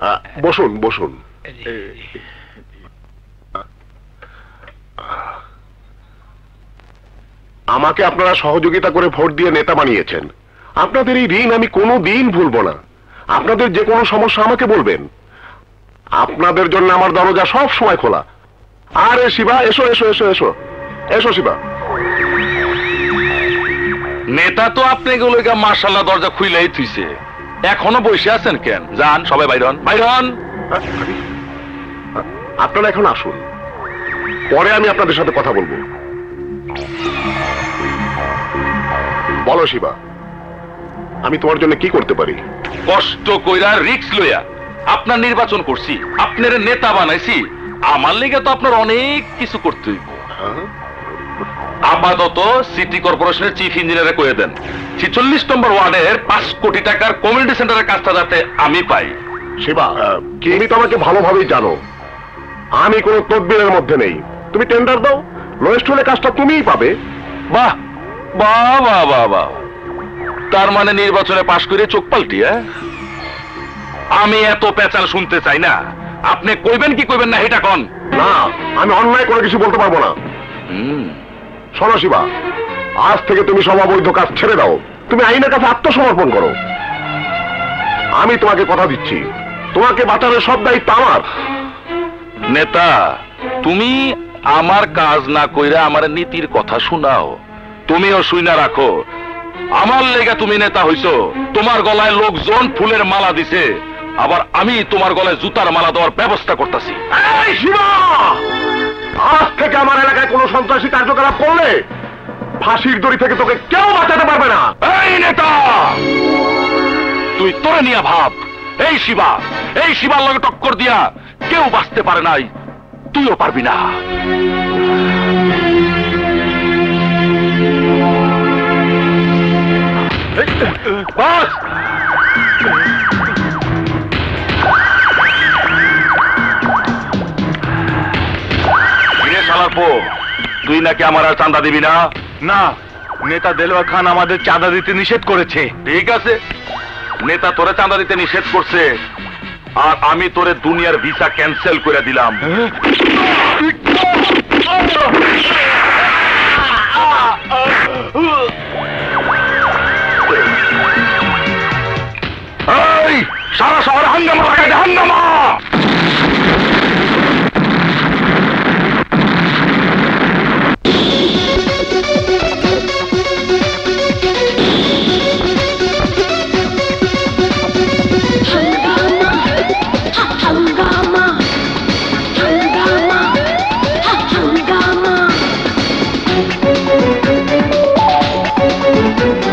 বসুন বসুন। আমাকে আপনারা সহযোগিতা করে ভোট দিয়ে নেতা বানিয়েছেন। আপনাদের এই ঋণ আমি কোনো দিন ভুলবো না। আপনাদের যে কোনো সমস্যা আমাকে বলবেন, আপনাদের জন্য আমার দরজা সব সময় খোলা। আরে শিবা, এসো এসো এসো এসো এসো শিবা। নেতা তো আপনি গুলোকে মার্শাল্লাহ দরজা খুইলেই থুইছে, এখনো বসে আছেন কেন? যান সবাই বাইরন বাইরন। আপনারা এখন আসুন, পরে আমি আপনাদের সাথে কথা বলবো। বলো শিবা, আমি তোমার জন্য কি করতে পারি? কষ্ট কইরা রিক্স লইয়া আপনার নির্বাচন করছি, আপনার নেতা বানাইছি, আমার লিগে তো আপনার অনেক কিছু করতে হইব। আপাতত সিটি কর্পোরেশনের চিফ ইঞ্জিনিয়ারে কয়ে দেন 46 নম্বর ওয়ার্ডের 5 কোটি টাকার কমিউনিটি সেন্টারের কাজটা যাতে আমি পাই। শিবা, তুমি তো আমাকে ভালোভাবেই জানো, আমি কোনো তদবিরের মধ্যে নেই। তুমি টেন্ডার দাও, লোয়েস্ট হলে কাজটা তুমিই পাবে। বাহ বাহ বাহ বাহ বাহ, তার মানে নির্বাচনে পাশ করে চোখ পাল্টি? আমি এত পেঁচাল শুনতে চাই না, আপনি কইবেন কি কইবেন না এটা কোন? না, আমি অন্যায় করে কিছু বলতে পারবো না। শোনো শিবা, আজ থেকে তুমি সব অবৈধ কাজ ছেড়ে দাও, তুমি আইনের কাছে আত্মসমর্পণ করো। আমি তোমাকে কথা দিচ্ছি, তোমাকে বাঁচানোর সব দায়িত্ব আমার। নেতা, তুমি আমার কাজ না কইরা আমার নীতির কথা শোনাও, তুমিও শুইনা রাখো। আমার লেগে তুমি নেতা হইছো, তোমার গলায় লোকজন ফুলের মালা দিছে, আবার আমি তোমার গলায় জুতার মালা দেওয়ার ব্যবস্থা করতেছি। এই শিবা, আজ থেকে আমার এলাকায় কোনো সন্ত্রাসী কার্যকলাপ করলে ফাঁসির দড়ি থেকে তোকে কেউ বাঁচাতে পারবে না। এই নেতা, তুই তোরে নিয়া ভাব, এই শিবার লগে টক্কর দিয়া কেউ বাঁচতে পারে নাই, তুইও পারবি না। বাস তুই নাকি আমার আর চাঁদা দিবি না? না, নেতা দেলোয়ার খান আমাদের চাঁদা দিতে নিষেধ করেছে। ঠিক আছে, নেতা তোরে চাঁদা দিতে নিষেধ করছে, আর আমি তোরে দুনিয়ার ভিসা ক্যান্সেল করে দিলাম। এই সারা শহরে হাঙ্গামা লাগাই দে, হাঙ্গামা!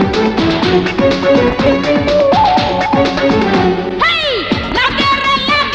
La tierra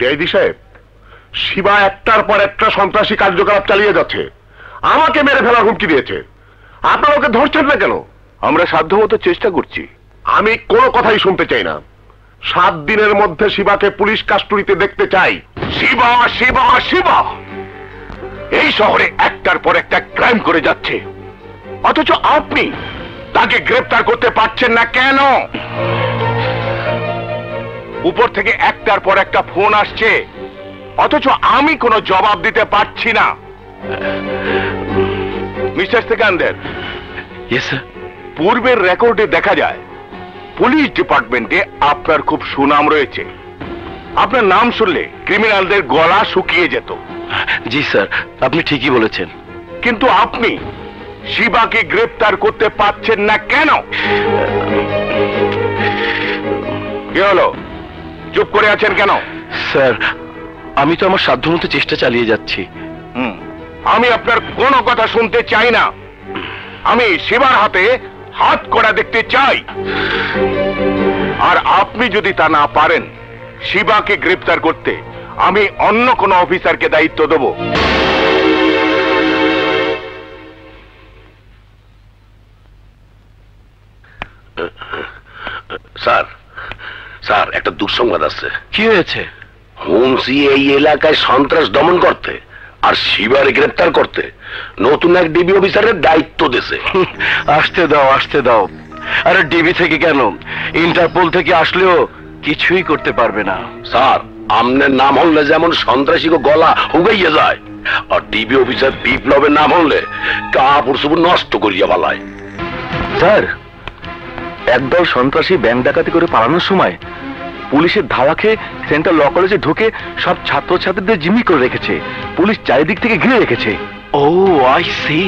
সিআইডি সাহেব, শিবা একটার পর একটা সন্ত্রাসী কার্যকলাপ চালিয়ে যাচ্ছে, আমাকে মেরে ফেলার হুমকি দিয়েছে। আপনারা ওকে ধরছেন না কেন? আমরা সাধ্যমতো চেষ্টা করছি। আমি কোনো কথাই শুনতে চাই না। 7 দিনের মধ্যে শিবাকে পুলিশ কাস্টডিতে দেখতে চাই। শিবা শিবা শিবা এই শহরে একটার পর একটা ক্রাইম করে যাচ্ছে, অথচ আপনি তাকে গ্রেফতার করতে পারছেন না কেন? উপর থেকে একটার পর একটা ফোন আসছে, অথচ আমি কোনো জবাব দিতে পারছি না। মিস্টার সেকান্দার, পূর্বের রেকর্ডে দেখা যায় পুলিশ ডিপার্টমেন্টে আপনার খুব সুনাম রয়েছে। আপনার নাম শুনলে ক্রিমিনালদের গলা শুকিয়ে যেত। জি স্যার, আপনি ঠিকই বলেছেন। কিন্তু আপনি শিবাকে গ্রেফতার করতে পারছেন না কেন? কি হলো, চুপ করে আছেন কেন? স্যার, আমি তো আমার সাধ্যমতো চেষ্টা চালিয়ে যাচ্ছি। আমি আপনার কোনো কথা শুনতে চাই না। আমি শিবার হাতে হাত করা দেখতে চাই। আর আপনি যদি তা না পারেন শিবাকে গ্রেফতার করতে, আমি অন্য কোন অফিসারকে দায়িত্ব দেব। স্যার, স্যার একটা দুঃসংবাদ আছে। কি হয়েছে? হুমসি এই এলাকায় সন্ত্রাস দমন করতে আর শিবারে গ্রেফতার করতে নতুন এক ডিবি অফিসারের দায়িত্ব দিয়েছে। আসতে দাও, আসতে দাও। আরে ডিবি থেকে কেন, ইন্টারপোল থেকে আসলেও কিছুই করতে পারবে না। স্যার, আমনের নাম হলে যেমন সন্ত্রাসী গলা হুগাইয়া যায়, আর ডিবি অফিসার বিপ্লবের নাম হলে কাপড় চোপড় নষ্ট করিয়া বালায়। স্যার, একদল সন্ত্রাসী ব্যাংক ডাকাতি করে পালানোর সময় পুলিশের ধাওয়া খেয়ে সেন্ট্রাল ল কলেজে ঢুকে সব ছাত্রছাত্রীদের জিম্মি করে রেখেছে। পুলিশ চারিদিক থেকে ঘিরে রেখেছে। O I C.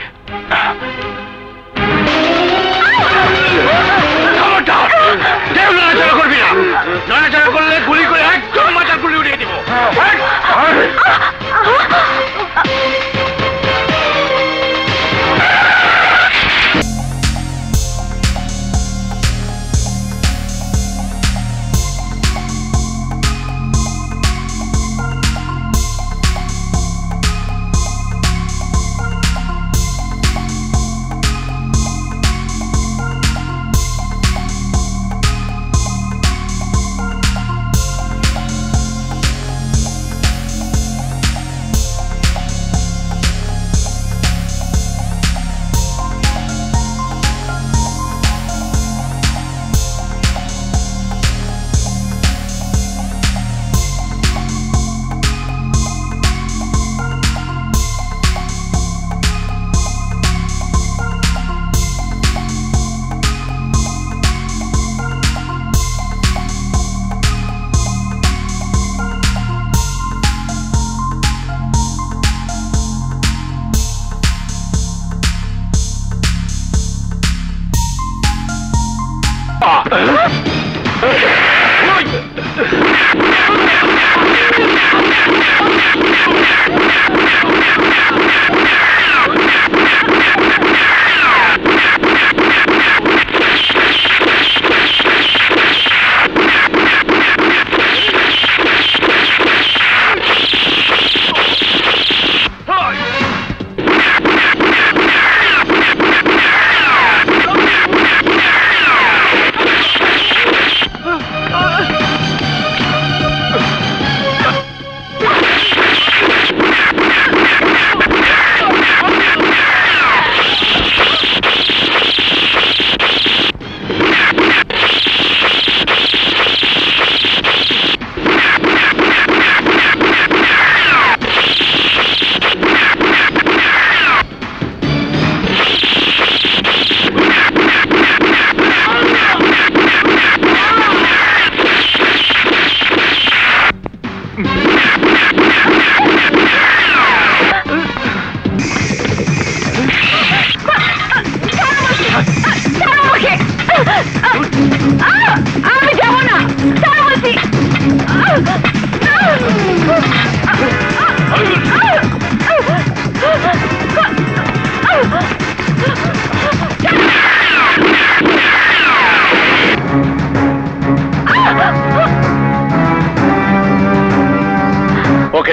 করবি না, নড়াচড়া করলে গুলি করে একদম মাথা গুলি উড়িয়ে দিব।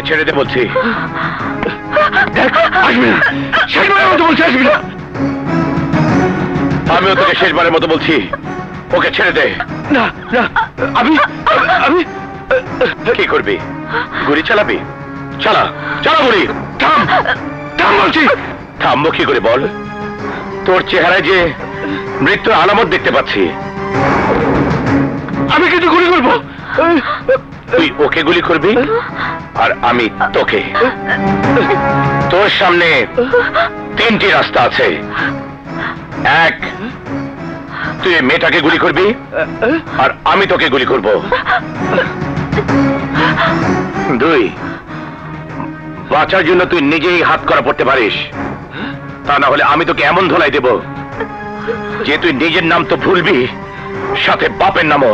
ছেড়ে দে বলছি। আসবি না, শেষবারের মতো বলছি আসবি না। আমিও তোকে শেষবারের মতো বলছি, ওকে ছেড়ে দে। না না, আমি আমি কি করবি? গুলি চালাবি? চালা চালা গুলি। থাম থাম বলছি। থামবো কি করে বল? তোর চেহারায় যে মৃত্যুর আলামত দেখতে পাচ্ছি। আমি কিন্তু গুলি করবো। তুই ওকে গুলি করবি আর আমি তোকে। তোর সামনে তিনটি রাস্তা আছে। এক, তুই মেয়েটাকে গুলি করবি আর আমি তোকে গুলি করব। দুই, বাঁচার জন্য তুই নিজেই হাত করা পড়তে পারিস, তা না হলে আমি তোকে এমন ধোলাই দেব যে তুই নিজের নাম তো ভুলবি, সাথে বাপের নামও।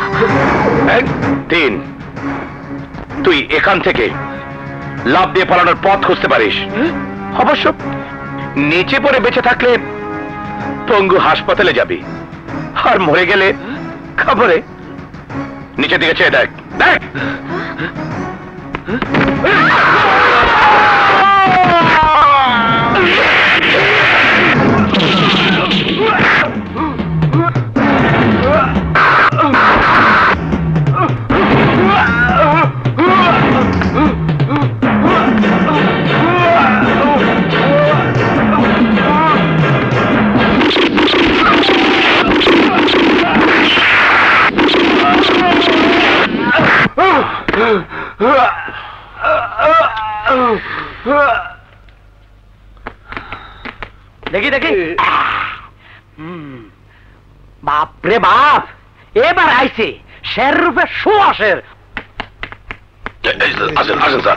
তিন, তুই এখান থেকে লাফ দিয়ে পালানোর পথ খুঁজতে পারিস। অবশ্য নিচে পড়ে বেঁচে থাকলে পঙ্গু হাসপাতালে যাবি, আর মরে গেলে খবরে। নিচে দিকে চেয়ে দেখ দেখ। দেখি দেখি, বাপরে বাপ, এবার আইছে শের রূপে সুয়াশের। আসেন আসেন স্যার।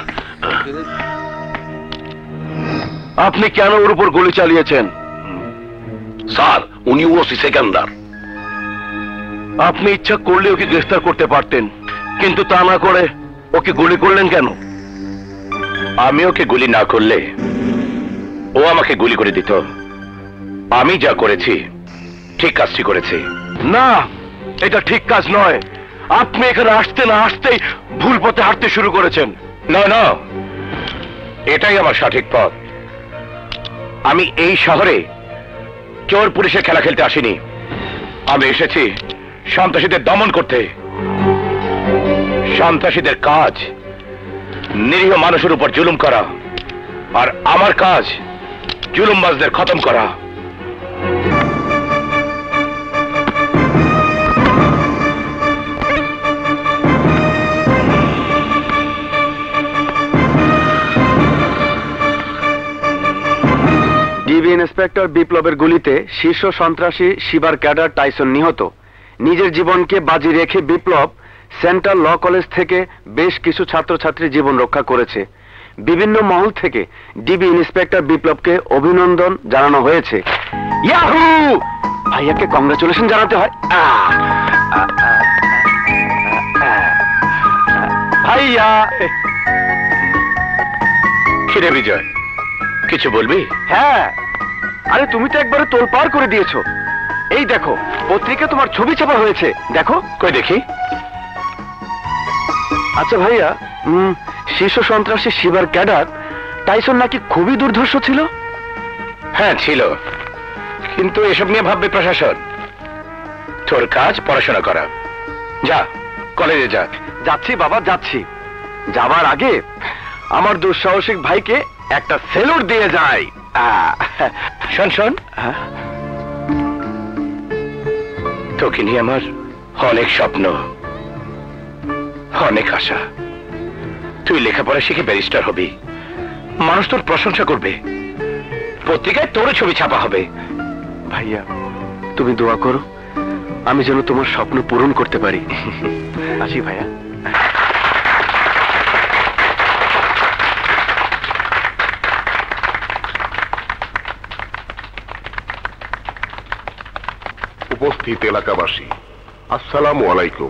আপনি কেন ওর উপর গুলি চালিয়েছেন? স্যার, উনি ওসি সেকেন্দার। আপনি ইচ্ছা করলে ওকে গ্রেফতার করতে পারতেন, কিন্তু তা না করে ওকে গুলি করলেন কেন? আমি ওকে গুলি না করলে ও আমাকে গুলি করে দিত। আমি যা করেছি ঠিক কাজটি করেছি। না, এটা ঠিক কাজ নয়। আপনি এখানে আসতে না আসতেই ভুল পথে হাঁটতে শুরু করেছেন। না না, এটাই আমার সঠিক পথ। আমি এই শহরে চোর পুলিশের খেলা খেলতে আসিনি। আমি এসেছি সন্ত্রাসীদের দমন করতে। সন্ত্রাসীদের কাজ নিরীহ মানুষের উপর জুলুম করা, আর আমার কাজ জুলুমবাজদের খতম করা। ডিবি ইন্সপেক্টর বিপ্লবের গুলিতে শীর্ষ সন্ত্রাসী শিবার ক্যাডার টাইসন নিহত। নিজের জীবনকে বাজি রেখে বিপ্লব সেন্ট্রাল ল কলেজ থেকে বেশ কিছু ছাত্রছাত্রীর জীবন রক্ষা করেছে। বিভিন্ন মহল থেকে ডিবি ইন্সপেক্টর বিপ্লবকে অভিনন্দন জানানো হয়েছে। ইয়াহু! ভাইয়াকে কংগ্রাচুলেশন জানাতে হয়। ভাইয়া! কিরে বিজয়, কিছু বলবি? হ্যাঁ, আরে তুমি তো একবারে তোলপাড় করে দিয়েছো। এই দেখো, পত্রিকা তোমার ছবি ছাপা হয়েছে, দেখো। কই দেখি। আচ্ছা ভাইয়া, শীর্ষ সন্ত্রাসী শিবার ক্যাডার টাইসন নাকি খুবই দুর্ধর্ষ ছিল? হ্যাঁ ছিল, কিন্তু এসব নিয়ে ভাববে প্রশাসন। তোর কাজ পড়াশোনা করা। যা, কলেজে যা। যাচ্ছি বাবা, যাচ্ছি। যাবার আগে আমার দুঃসাহসিক ভাইকে একটা সেলুট দিয়ে যাই। শোন শোন, তোকে নিয়ে আমার অনেক স্বপ্ন, অনেক আশা। তুই লেখাপড়া শিখে ব্যারিস্টার হবি, মানুষ তোর প্রশংসা করবে, পত্রিকায় তোর ছবি ছাপা হবে। ভাইয়া, তুমি দোয়া করো আমি যেন তোমার স্বপ্ন পূরণ করতে পারি। আসি ভাইয়া। উপস্থিত এলাকাবাসী, আসসালামু আলাইকুম।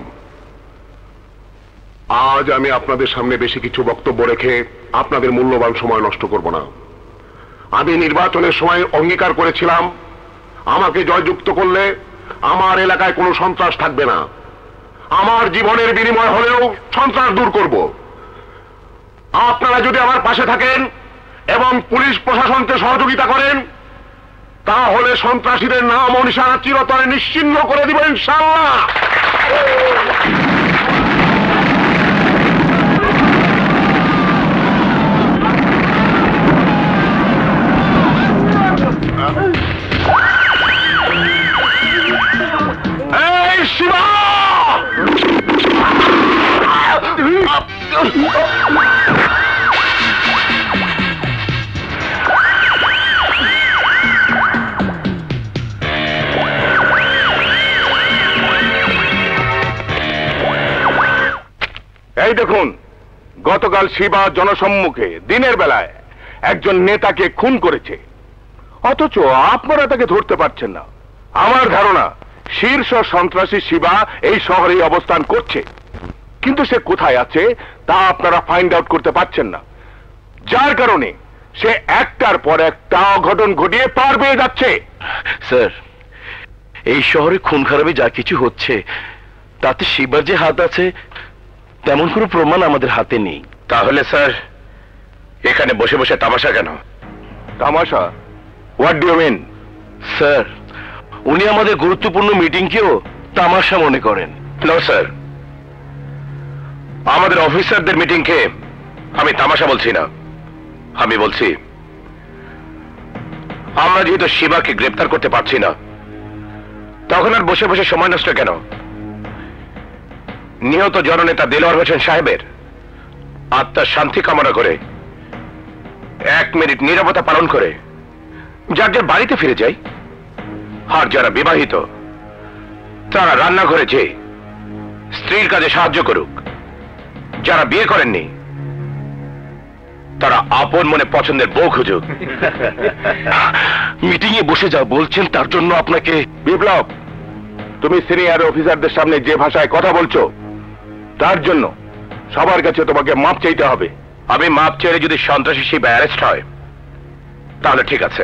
আজ আমি আপনাদের সামনে বেশি কিছু বক্তব্য রেখে আপনাদের মূল্যবান সময় নষ্ট করব না। আমি নির্বাচনের সময় অঙ্গীকার করেছিলাম, আমাকে জয়যুক্ত করলে আমার এলাকায় কোনো সন্ত্রাস থাকবে না। আমার জীবনের বিনিময় হলেও সন্ত্রাস দূর করব। আপনারা যদি আমার পাশে থাকেন এবং পুলিশ প্রশাসনকে সহযোগিতা করেন তাহলে সন্ত্রাসীদের নাম ও নিশানা চিরতরে নিশ্চিহ্ন করে দিব ইনশাআল্লাহ। এই শিবা! এই দেখুন, গতকাল শিবা জনসম্মুখে দিনের বেলায় একজন নেতাকে খুন করেছে, অথচ আপনারা তাকে ধরতে পারছেন না। আমার ধারণা শীর্ষ সন্ত্রাসী শিবা এই শহরেই অবস্থান করছে, কিন্তু সে কোথায় আছে তা আপনারা ফাইন্ড আউট করতে পারছেন না, যার কারণে সে একটার পর একটা অঘটন ঘটিয়ে পার পেয়ে যাচ্ছে। স্যার, এই শহরে খুন খারাপি যা কিছু হচ্ছে তাতে শিবার যে হাত আছে তেমন কোনো প্রমাণ আমাদের হাতে নেই। তাহলে স্যার এখানে বসে বসে তামাশা কেন? তামাশা? What do you mean? Sir, উনি আমাদের গুরুত্বপূর্ণ মিটিংকেও তামাশা মনে করেন। নো স্যার, আমাদের অফিসারদের মিটিংকে আমি তামাশা বলছি না। আমি বলছি আমরা যেহেতু শিবাকে গ্রেপ্তার করতে পারছি না, তখন আর বসে বসে সময় নষ্ট কেন? নিহত জননেতা দেলোয়ার হোসেন সাহেবের আত্মার শান্তি কামনা করে 1 মিনিট নীরবতা পালন করে যার যার বাড়িতে ফিরে যাই। আর যারা বিবাহিত তারা রান্নাঘরে যেয়ে স্ত্রীর কাজে সাহায্য করুক। যারা বিয়ে করেননি তারা আপন মনে পছন্দের বউ খুঁজুক। মিটিং এ বসে যা বলছেন তার জন্য আপনাকে। বিপ্লব, তুমি সিনিয়র অফিসারদের সামনে যে ভাষায় কথা বলছো তার জন্য সবার কাছে তোমাকে মাপ চাইতে হবে। আমি মাপ চেয়ে যদি সন্ত্রাসী শিবা অ্যারেস্ট হয় তাহলে ঠিক আছে।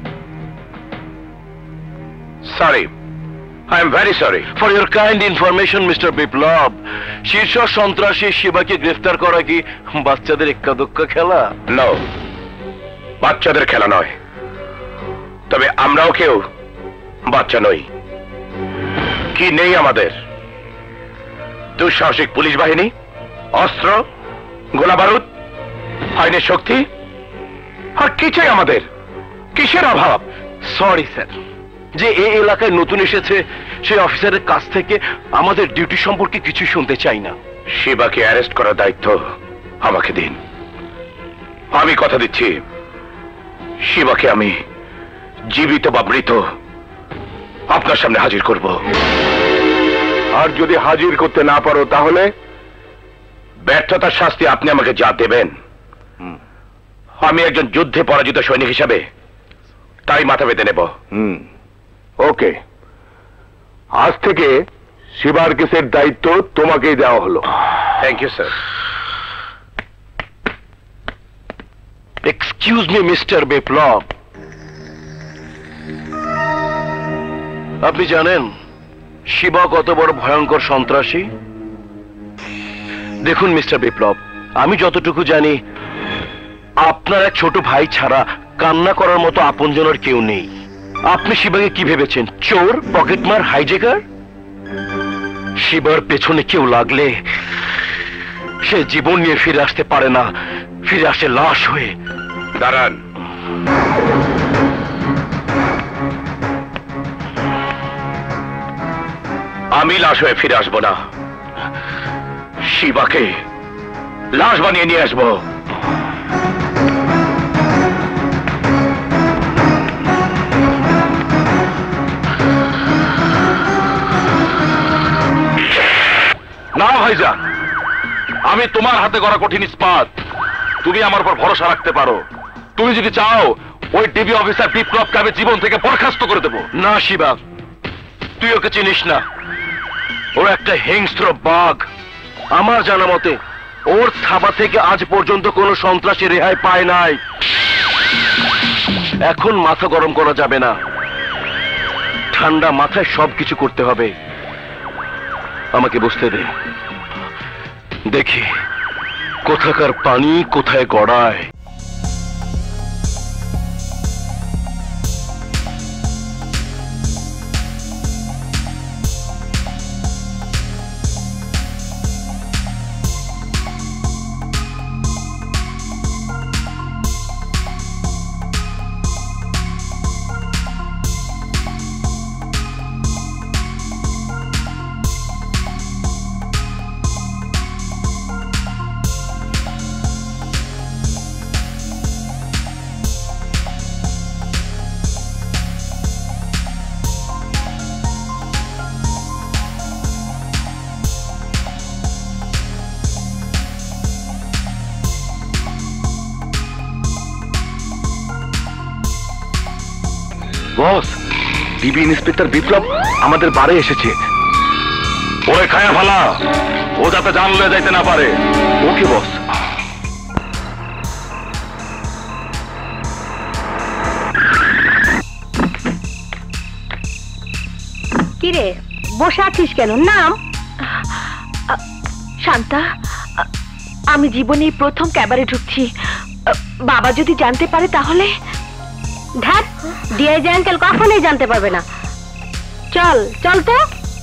Sorry, I am very sorry. For your kind information mister Biplab, শীর্ষ সন্ত্রাসী শিবাকে গ্রেফতার করা কি বাচ্চাদের এক্কা দোক্কা খেলা? নো, বাচ্চাদের খেলা নয়, তবে আমরাও কেউ বাচ্চা নই। কি নেই আমাদের? দুঃসাহসিক পুলিশ বাহিনী, অস্ত্র, গোলা বারুদ, আইনের শক্তি, আর কিছুই আমাদের। কিসের অভাব? সরি স্যার, যে এই এলাকায় নতুন এসেছে সেই অফিসারের কাছ থেকে আমাদের ডিউটি সম্পর্কে কিছু শুনতে চাই না। শিবাকে অ্যারেস্ট করার দায়িত্ব আমাকে দিন। আমি কথা দিচ্ছি, শিবাকে আমি জীবিত বা মৃত আপনার সামনে হাজির করব। আর যদি হাজির করতে না পারো তাহলে ব্যর্থতার শাস্তি আপনি আমাকে যা দেবেন আমি একজন যুদ্ধে পরাজিত সৈনিক হিসাবে তাই মাথা বেঁধে নেব। ওকে, আজ থেকে শিবার কেসের দায়িত্ব তোমাকেই দেওয়া হলো। Thank you sir. Excuse me mister Biplab, আপনি জানেন শিবা কত বড় ভয়ঙ্কর সন্ত্রাসী? দেখুন মিস্টার বিপ্লব, আমি যতটুকু জানি আপনার এক ছোট ভাই ছাড়া কান্না করার মতো আপনজনের কেউ নেই। আপনি শিবাকে কি ভেবেছেন? চোর, পকেটমার, হাইজেকার? শিবার পেছনে কেউ লাগলে সে জীবন নিয়ে ফিরে আসতে পারে না, ফিরে আসে লাশ হয়ে। দাঁড়ান, আমি লাশ হয়ে ফিরে আসবো না, শিবাকে লাশ বানিয়ে নিয়ে আসবো। না ভাইজান, আমি তোমার হাতে গড়া কঠিন ইস্পাত, তুমি আমার উপর ভরসা রাখতে পারো। তুমি যদি চাও ওই ডিবি অফিসার বিপ্লবকে আমি জীবন থেকে বরখাস্ত করে দেবো। না শিবা, তুই ওকে চিনিস না, ও একটা হিংস্র বাঘ। আমার জানা মতে ওর থাবা থেকে আজ পর্যন্ত কোনো সন্ত্রাসী রেহাই পায় নাই। এখন মাথা গরম করা যাবে না, ঠান্ডা মাথায় সবকিছু করতে হবে। আমাকে বুঝতে দে, দেখি কোথাকার পানি কোথায় গড়ায়। বস, ডিবি ইন্সপেক্টর বিপ্লব আমাদের বারে এসেছে। ওরে খায়া ফালা, ও যাতে জানলে যাইতে না পারে। ওকে বস। কিরে বসে আছিস কেন? নাম। শান্তা, আমি জীবনে প্রথম ক্যাবারে ঢুকছি। বাবা যদি জানতে পারে তাহলে? ধ্যাত, ডিআইজি আঙ্কেল কখনোই জানতে পারবে না। চল চল তো।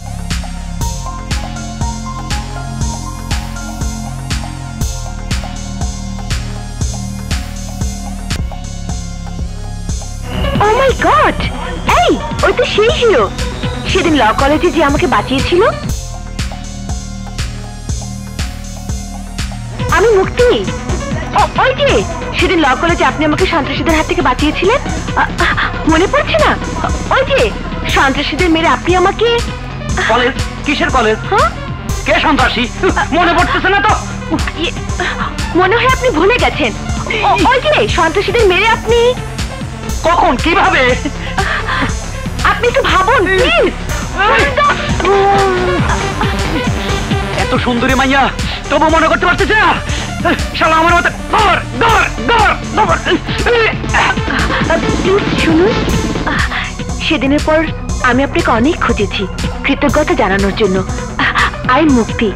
ও মাই গড, এই ওই তো সেই হিরো সেদিন ল কলেজে যে আমাকে বাঁচিয়েছিল। আমি মুক্তি। ওই যে সেদিন ল কলেজে আপনি আমাকে সন্ত্রাসীদের হাত থেকে বাঁচিয়েছিলেন, মনে পড়ছে না? ওই যে সন্ত্রাসীদের মেরে আপনি আমাকে। কলেজ? কিসের কলেজ? কে সন্ত্রাসী? মনে পড়তেছে না তো। মনে হয় আপনি ভুলে গেছেন। ওই যে সন্ত্রাসীদের মেরে আপনি। কখন, কিভাবে? আপনি একটু ভাবুন প্লিজ। এত সুন্দরী মাইয়া তবু মনে করতে পারতেছে না। শালা আমার মতো প্লিজ শুনুন, সেদিনের পর আমি আপনাকে অনেক খুঁজেছি কৃতজ্ঞতা জানানোর জন্য। আই মুক্তি।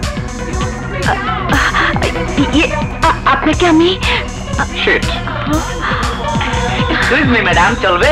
আপনাকে আমি। ম্যাডাম চলবে?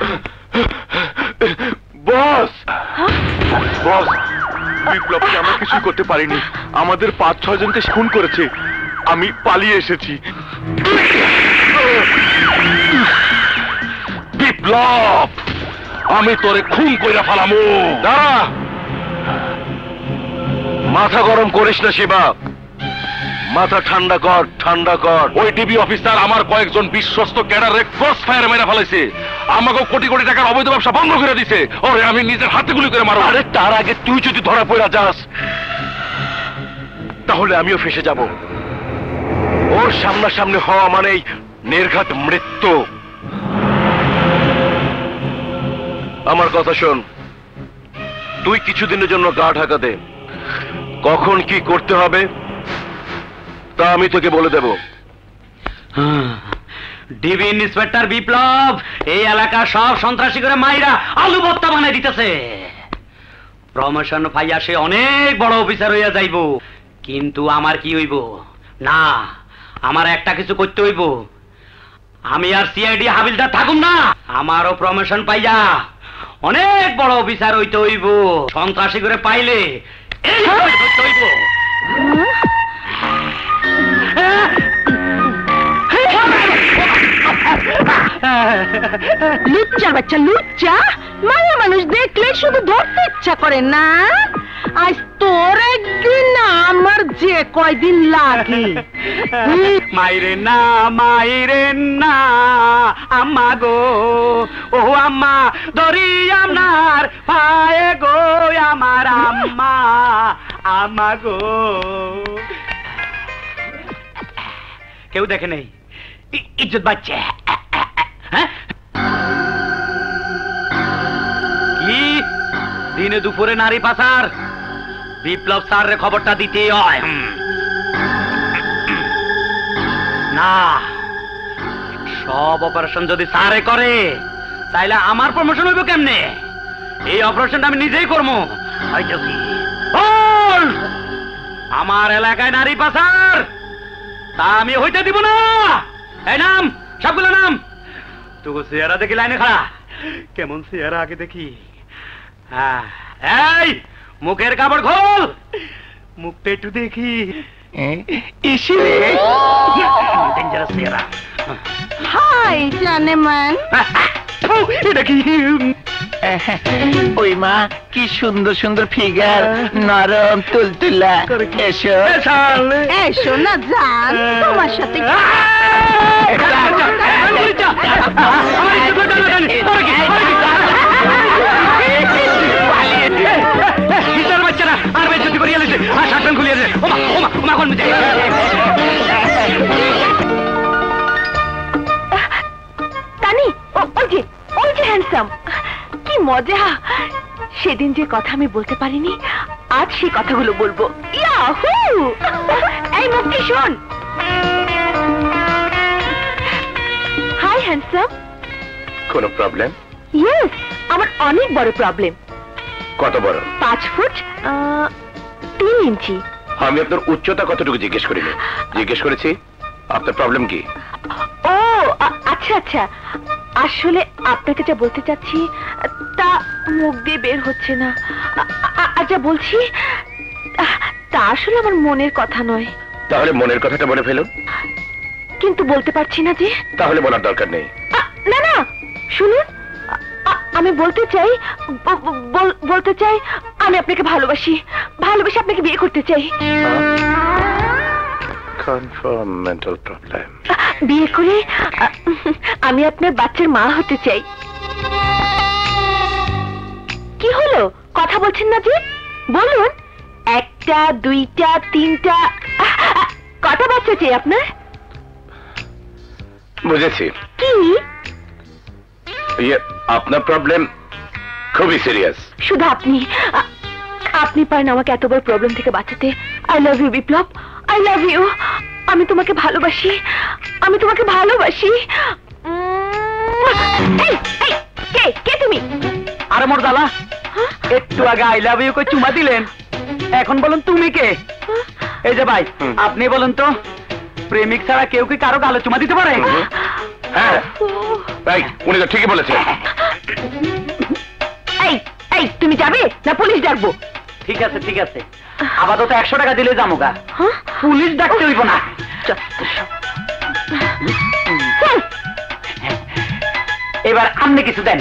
বস বস, বিপ্লবকে আমরা কিছু করতে পারিনি, আমাদের 5-6 জনকে খুন করেছে, আমি পালিয়ে এসেছি। বিপ্লব, আমি তোরে খুন কইরা ফালামু। দাঁড়া, মাথা গরম করিস না শিবা, মাথা ঠান্ডা কর, ঠান্ডা কর। ওই টিভি অফিসার আমার কয়েকজন বিশ্বস্ত ক্যাডারে ক্রস ফায়ার মেরে ফেলাইছে, আমাকে কোটি কোটি টাকার অবৈধ ব্যবসা বন্ধ করে দিছে। ওরে আমি নিজের হাতে গুলি করে মারব। আরে তার আগে তুই যদি ধরা পড়া যাস তাহলে আমিও ফেসে যাব। ওর সামনাসামনি হওয়া মানেই নির্ঘাত মৃত্যু। আমার কথা শোন, তুই কিছুদিনের জন্য গা ঢাকা দে, কখন কি করতে হবে তা আমি তোকে বলে দেব। ডিবি ইন্সপেক্টর বিপ্লব এই এলাকা সব সন্ত্রাসী করে মাইরা আলু ভর্তা বানাই দিতেছে। প্রমোশন পাইয়া সে অনেক বড় অফিসার হইয়া যাইব, কিন্তু আমার কি হইব? না, আমার একটা কিছু করতে হইব। আমি আর সিআইডি হাবিলদার থাকুম না, আমারও প্রমোশন পাইয়া অনেক বড় অফিসার হইতে হইব। সন্ত্রাসী করে পাইলে এই হইতে হইব। লুচ্চা বাচ্চা লুচ্চা, মায়া মানুষ দেখলে শুধু ধরতে ইচ্ছা করে না। আজ তোর একদিন না আমার যে কয়দিন লাগে। মাইরে না মাইরে না আম্মা গো, ও আম্মা ধরি আপনার পায়ে গো, আমার আম্মা, আম্মা গো। কেউ দেখে নেই, ইজ্জত বাচ্চা। কি দিনে দুপুরে নারী পাচার? বিপ্লব স্যারের খবরটা দিতেই হয়। না, সব অপারেশন যদি স্যারে করে তাইলে আমার প্রমোশন হইব কেমনে? এই অপারেশনটা আমি নিজেই করবো। আমার এলাকায় নারী পাচার তা আমি হইতে দিব না। এই নাম, সবগুলো নাম। তোকে চেহারা দেখি লাইনে খাড়া, কেমন চেহারা আগে দেখি। হ্যাঁ, এই মুখের কাপড় খোল, মুখটা একটু দেখি। ডেঞ্জারাস চেহারা। হাই জানেমান, এটা কি? ওই মা, কি সুন্দর সুন্দর ফিগার, নরম তুলতুলা। এসো এসো না জান, তোমার সাথে বাচ্চারা আর বেশি করিয়া লেছে, আর শার্ট খুলিয়ে দে। ওমা ওমা ওমা কোন তানি, ওই যে হ্যান্ডসাম, কি মজা। সেদিন যে কথা আমি বলতে পারিনি, আজ সেই কথাগুলো বলবো। ইয়াহু! এই মুক্তি শোন। Hi handsome. কোনো প্রবলেম? ইয়েস, আমার অনেক বড় প্রবলেম। কত বড়? 5 ফুট 3 ইঞ্চি। আমি আপনার উচ্চতা কতটুকু জিজ্ঞেস করিনি, জিজ্ঞেস করেছি আপনার প্রবলেম কি। ও আচ্ছা আচ্ছা, আসলে আপনাকে যা বলতে চাচ্ছি তা মুখ দিয়ে বের হচ্ছে না। আচ্ছা বলছি, তা আসলে আমার মনের কথা নয়। তাহলে মনের কথাটা বলে ফেলুন। কিন্তু বলতে পারছি না যে। তাহলে বলার দরকার নেই। না না, শুনুন, আমি বলতে চাই আমি আপনাকে ভালোবাসি, আপনাকে বিয়ে করতে চাই। Confirm mental problem. বিয়ে করে আমি আপনার বাচ্চার মা হতে চাই। কি হলো, কথা বলছেন না যে? বলুন, 1টা 2টা 3টা, কটা বাচ্চা চাই আপনার? বুঝেছি। কি? আপনার প্রবলেম খুবই সিরিয়াস। শুধু আপনি পারেন আমাকে এত বড় প্রবলেম থেকে বাঁচাতে। I love you Biplab, I love you. আমি তোমাকে ভালোবাসি, কে তুমি? আরে মোর দালা, একটু আগে আই লাভ ইউ কই চুমা দিলেন, এখন বলুন তুমি কে? এই যে ভাই, আপনি বলুন তো, প্রেমিক ছাড়া কেউ কি কারো গালে চুমা দিতে পারে? হ্যাঁ, উনি তো ঠিকই বলেছেন। এই এই তুমি যাবে না পুলিশ ডাকবো? ঠিক আছে ঠিক আছে, আপাতত 100 টাকা দিলে যাবো গা, পুলিশ ডাকতে হইব না। এবার আপনি কিছু দেন।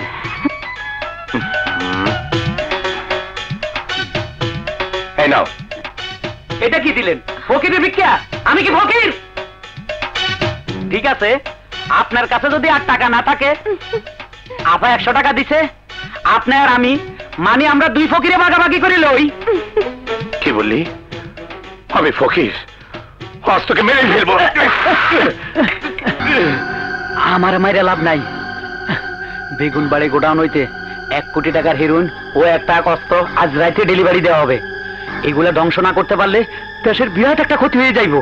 এই নাও। এটা কি দিলেন? ফকিরের ভিক্ষা? আমি কি ফকির? ঠিক আছে, আপনার কাছে যদি আর টাকা না থাকে, আপা 100 টাকা দিছে, আপনি আর আমি মানে আমরা 2 ফকিরে ভাগাভাগি করে লই। কি বললি? আমি ফকির? আজ তোকে মেরে ফেলবো। আমার মাইরে লাভ নাই। বেগুন বাড়ি গোডাউন হইতে 1 কোটি টাকার হেরোইন ও 1 টাকা অস্ত্র আজ রাতে ডেলিভারি দেওয়া হবে। এগুলা ধ্বংস না করতে পারলে দেশের বিরাট একটা ক্ষতি হয়ে যাইব।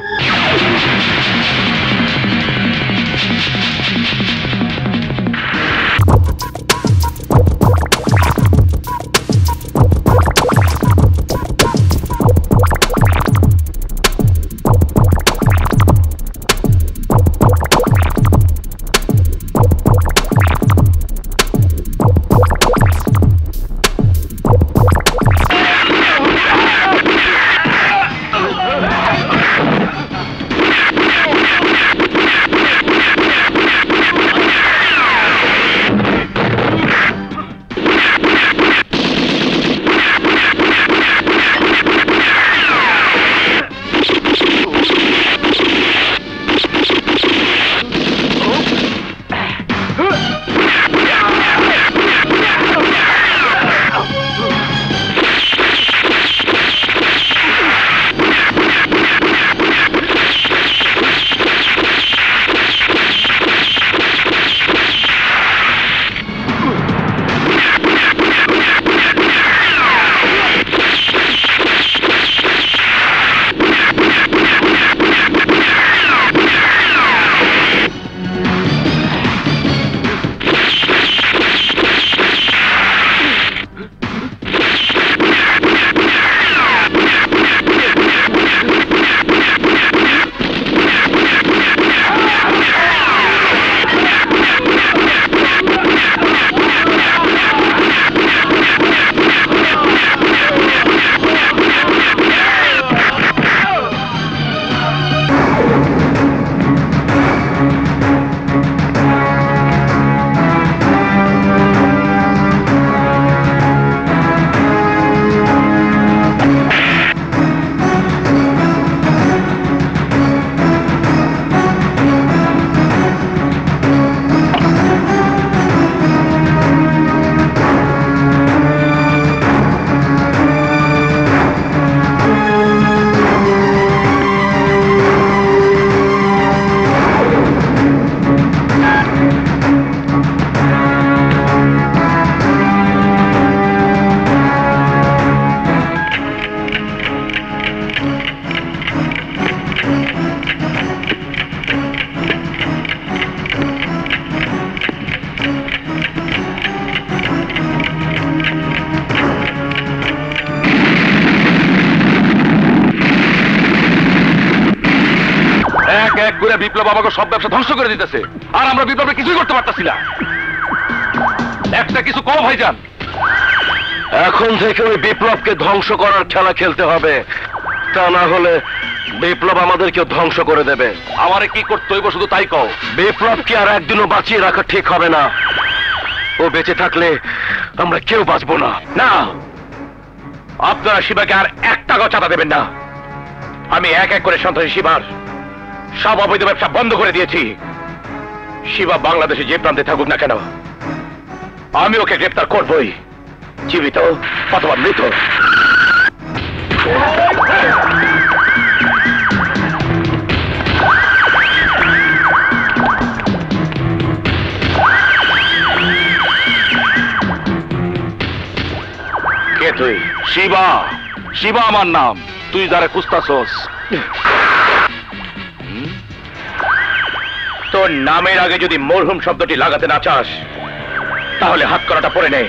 এক করে বিপ্লব আমাকে সব ব্যবসা ধ্বংস করে দিতেছে, আর আমরা বিপ্লবে কিছুই করতে পারতাছি না। একটা কিছু কম ভাইজান, এখন থেকে ওই বিপ্লবকে ধ্বংস করার খেলা খেলতে হবে, তা না হলে বিপ্লব আমাদেরকে ধ্বংস করে দেবে। আমারে কি করতে হইব শুধু তাই কও। বিপ্লবকে আর একদিনও বাঁচিয়ে রাখা ঠিক হবে না। ও বেঁচে থাকলে আমরা কেউ বাঁচবো না। না, আপনারা শিবাকে আর 1 টাকা চাঁদা দেবেন না। আমি এক এক করে সন্ত্রাসী শিবার সব অবৈধ ব্যবসা বন্ধ করে দিয়েছি। শিবা বাংলাদেশে যে প্রান্তে থাকুক না কেন, আমি ওকে গ্রেপ্তার করবই, জীবিত অথবা মৃত। কে তুই? শিবা, শিবা আমার নাম। তুই যারা খুঁজতাছস। তোর নামের আগে যদি মরহুম শব্দটি লাগাতে না চাস, তাহলে হাত করাটা পরে নে।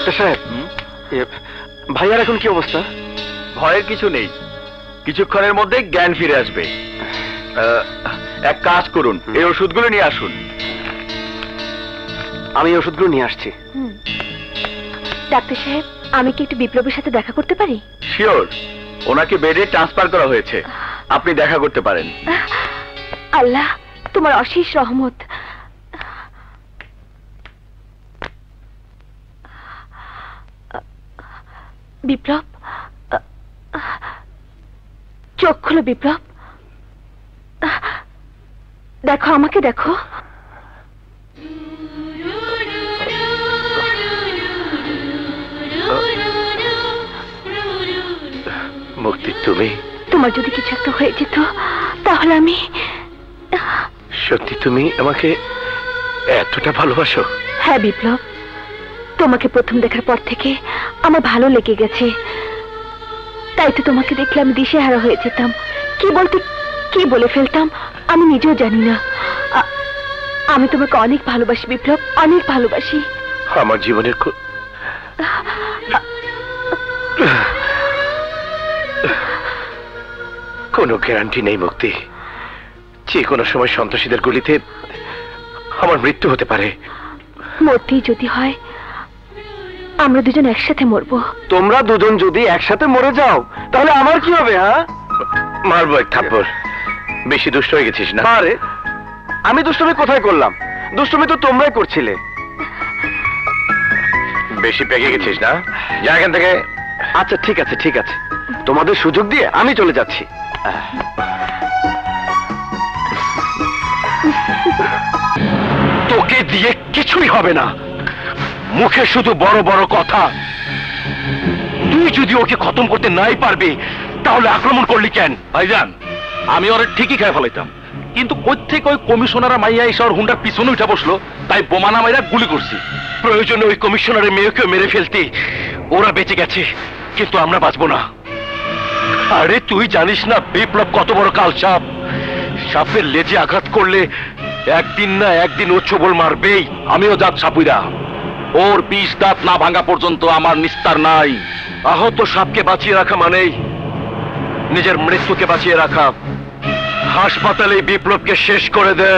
ডাক্তার সাহেব, ভাইয়ার এখন কি অবস্থা? ভয়ের কিছু নেই, কিছুক্ষণের মধ্যে জ্ঞান ফিরে আসবে। এক কাজ করুন, এই ওষুধগুলো নিয়ে আসুন। আমি ওষুধগুলো নিয়ে আসছি। ডাক্তার সাহেব, আমি কি একটু বিপ্লবের সাথে দেখা করতে পারি? শিওর, ওনাকে বেডে ট্রান্সফার করা হয়েছে, আপনি দেখা করতে পারেন। আল্লাহ তোমার অশেষ রহমত। বিপ্লব, চোখ খুলো বিপ্লব, দেখো আমাকে দেখো। মুক্তি, তুমি? তোমার যদি কিছু একটা হয়ে যেত তাহলে আমি... সত্যি তুমি আমাকে এতটা ভালোবাসো? হ্যাঁ বিপ্লব, তোমাকে প্রথম দেখার পর থেকে আমার ভালো লেগে গেছে। তাই তো তোমাকে দেখলে আমি দিশেহারা হয়ে যেতাম, কি বলে ফেলতাম আমি নিজেও জানি না। আমি তোমাকে অনেক ভালোবাসি বিপ্লব, অনেক ভালোবাসি। আমার জীবনের কোনো গ্যারান্টি নেই মুক্তি, যে কোনো সময় সন্ত্রাসীদের গুলিতে আমার মৃত্যু হতে পারে। মরতেই যদি হয় আমরা দুজন একসাথে মরবো। তোমরা দুজন যদি একসাথে মরে যাও তাহলে আমার কি হবে? হ্যাঁ, মারবো এক থাপ্পড়। বেশি দুষ্ট হয়ে গেছিস না? আরে আমি দুষ্টুমি কোথায় করলাম? দুষ্টুমি তো তোমরাই করছিলে। বেশি পেকে গেছিস না? যা এখান থেকে। আচ্ছা ঠিক আছে ঠিক আছে, তোমাদের সুযোগ দিয়ে আমি চলে যাচ্ছি। তোকে দিয়ে কিছুই হবে না, মুখে শুধু বড় বড় কথা। তুই যদি ওকে খতম করতে নাই পারবি তাহলে আক্রমণ করলি কেন? ভাইজান, আমি ওরে ঠিকই খেয়ে ফেলাইতাম, কিন্তু কোত্থেকে ওই কমিশনার মাইয়া এসে ওর হুন্ডার পিছনে উঠে বসলো, তাই বোমানা মাইরা গুলি করছি। প্রয়োজনে ওই কমিশনারের মেয়েকে মেরে ফেলতে। ওরা বেঁচে গেছে, কিন্তু আমরা বাঁচবো না। আরে তুই জানিস না বিপ্লব কত বড় কালসাপ? সাপের লেজে আঘাত করলে একদিন না একদিন ও ছোবল মারবেই। আমিও জাত সাপুইরা, ওর 20 দাঁত না ভাঙা পর্যন্ত আমার নিস্তার নাই। আহত সাপকে বাঁচিয়ে রাখা মানেই নিজের মৃত্যুকে বাঁচিয়ে রাখা। হাসপাতালে বিপ্লবকে শেষ করে দে।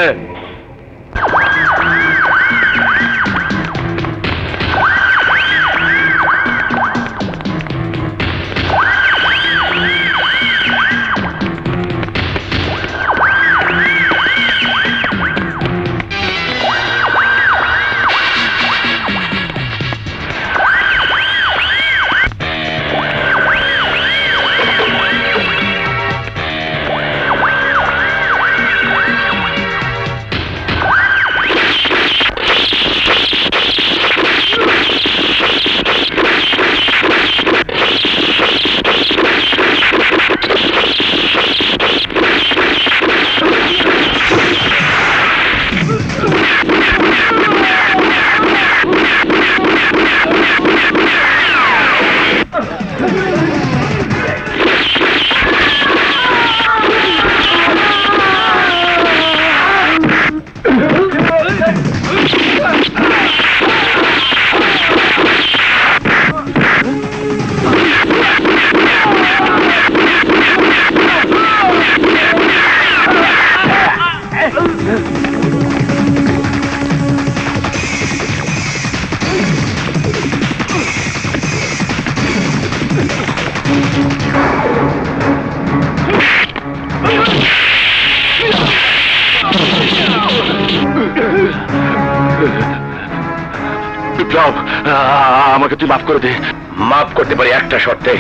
বিপ্লব, আমাকে তুই মাফ করে দে। মাফ করতে পারি একটা শর্তে।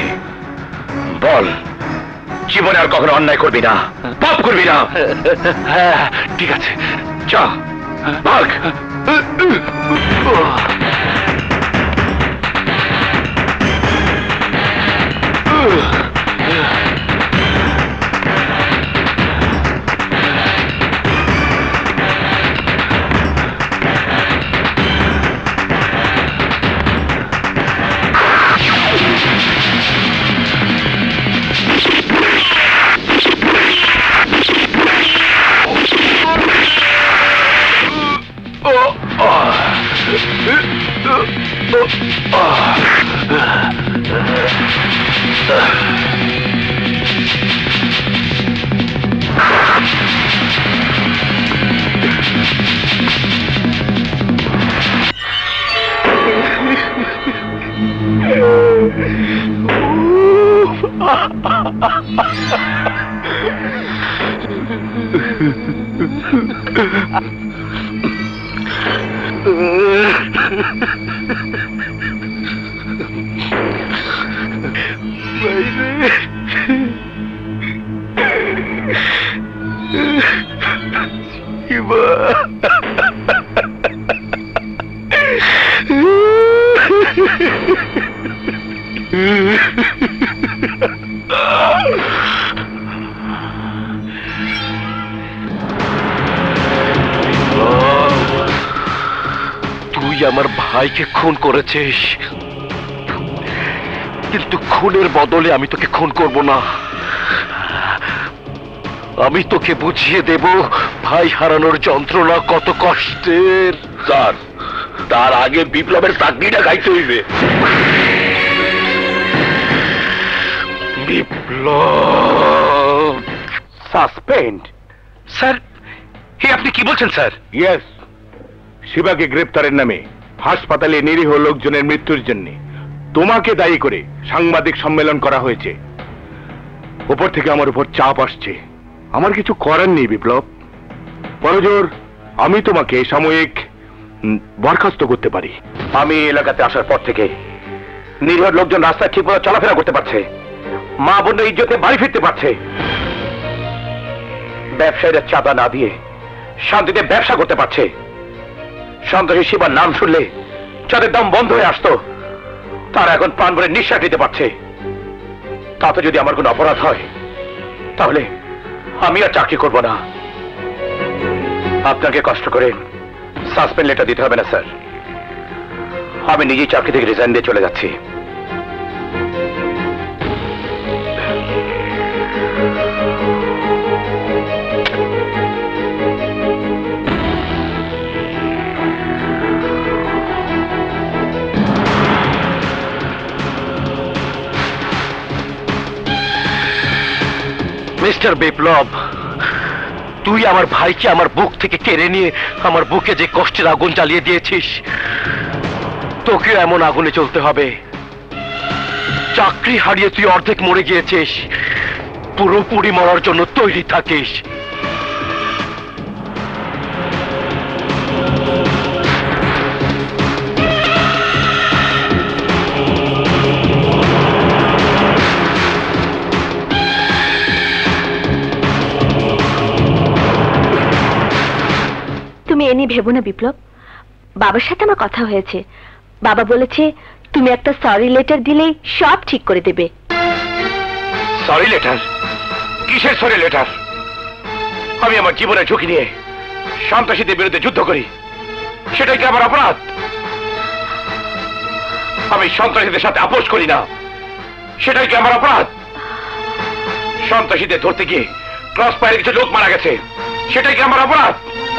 বল, জীবনে আর কখনো অন্যায় করবি না, পাপ করবি না। হ্যাঁ ঠিক আছে, যা ভাগ। Oh! তুই আমার ভাইকে খুন করেছিস, কিন্তু খুনের বদলে আমি তোকে খুন করব না। আমি তোকে বুঝিয়ে দেব ভাই হারানোর যন্ত্রণা কত কষ্টের। স্যার, তার আগে বিপ্লবের চাকরিটা গাইতে হইবে। বিপ্লব সাসপেন্ড? স্যার, হে আপনি কি বলছেন স্যার? ইয়েস, শিবাকে গ্রেপ্তারের নামে হাসপাতালে নিরীহ লোকজনের মৃত্যুর জন্য তোমাকে দায়ী করে সাংবাদিক সম্মেলন করা হয়েছে। উপর থেকে আমার উপর চাপ আসছে, আমার কিছু করার নেই বিপ্লব। বড়জোর আমি তোমাকে সাময়িক বরখাস্ত করতে পারি। আমি এলাকাতে আসার পর থেকে নিরীহ লোকজন রাস্তায় ঠিকমতো চলাফেরা করতে পারছে, মা বোনের ইজ্জতে বাড়ি ফিরতে পারছে। ব্যবসায়ীরা চাঁদা না দিয়ে শান্তিতে ব্যবসা করতে পারছে। সন্ত্রাসী শিবার নাম শুনলে যাদের দাম বন্ধ হয়ে আসতো, তারা এখন প্রাণ ভরে নিঃশ্বাস নিতে পারছে। তাতে যদি আমার কোনো অপরাধ হয়, তাহলে আমি আর চাকরি করব না। আপনাকে কষ্ট করে সাসপেন্ড লেটার দিতে হবে না স্যার, আমি নিজেই চাকরি থেকে রিজাইন দিয়ে চলে যাচ্ছি। মিস্টার বিপ্লব, তুই আমার ভাইকে আমার বুক থেকে কেড়ে নিয়ে আমার বুকে যে কষ্টের আগুন জ্বালিয়ে দিয়েছিস, তোকে এমন আগুনে চলতে হবে। চাকরি হারিয়ে তুই অর্ধেক মরে গিয়েছিস, পুরোপুরি মরার জন্য তৈরি থাকিস। তুমি এ নিয়ে ভেবো না বিপ্লব, বাবার সাথে আমার কথা হয়েছে। বাবা বলেছে তুমি একটা সরি লেটার দিলেই সব ঠিক করে দেবে। Sorry letter? কিসের সরি লেটার? আমি আমার জীবনের ঝুঁকি নিয়ে সন্ত্রাসীদের বিরুদ্ধে যুদ্ধ করি, সেটাই কি আমার অপরাধ? আমি সন্ত্রাসীদের সাথে আপোষ করি না, সেটাই কি আমার অপরাধ? সন্ত্রাসীদের ধরতে গিয়ে ক্রস ফায়ারে কিছু লোক মারা গেছে, সেটাই কি আমার অপরাধ?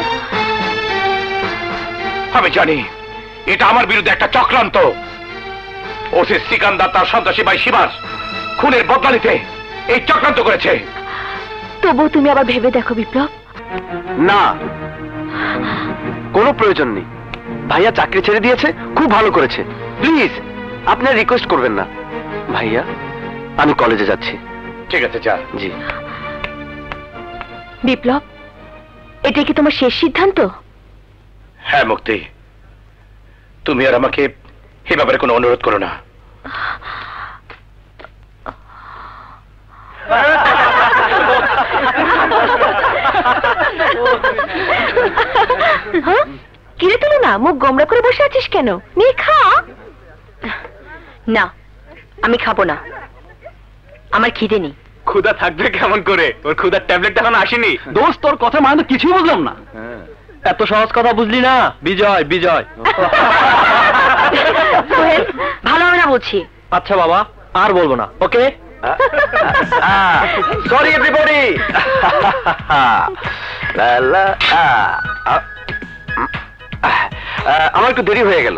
আমি জানি এটা আমার বিরুদ্ধে একটা চক্রান্ত। ওসি সিকান্দার তার সন্ত্রাসী ভাই শিবার খুনের বদলা নিতে এই চক্রান্ত করেছে। তবু তুমি আবার ভেবে দেখো বিপ্লব। না, কোনো প্রয়োজন নেই। ভাইয়া চাকরি ছেড়ে দিয়েছে, খুব ভালো করেছে। প্লিজ আপনার রিকোয়েস্ট করবেন না। ভাইয়া, আমি কলেজে যাচ্ছি। ঠিক আছে, যা। জি। বিপ্লব, এটা কি তোমার শেষ সিদ্ধান্ত? হ্যাঁ মুক্তি, তুমি আর আমাকে এ ব্যাপারে কোনো অনুরোধ করো না। কিরে তুলো না, মুখ গোমরা করে বসে আছিস কেন? নিয়ে খা। না, আমি খাবো না, আমার খিদে নেই। ক্ষুধা থাকবে কেমন করে? ওর ক্ষুধার ট্যাবলেট এখন আসেনি। দোস্ত, তোর কথা মানে তো কিছুই বুঝলাম না। এত সহজ কথা বুঝলি না? বিজয়, বিজয়। সোহেল, ভালো হবে না বলছি। আচ্ছা বাবা, আর বলবো না, ওকে? Sorry everybody. আমার একটু দেরি হয়ে গেল।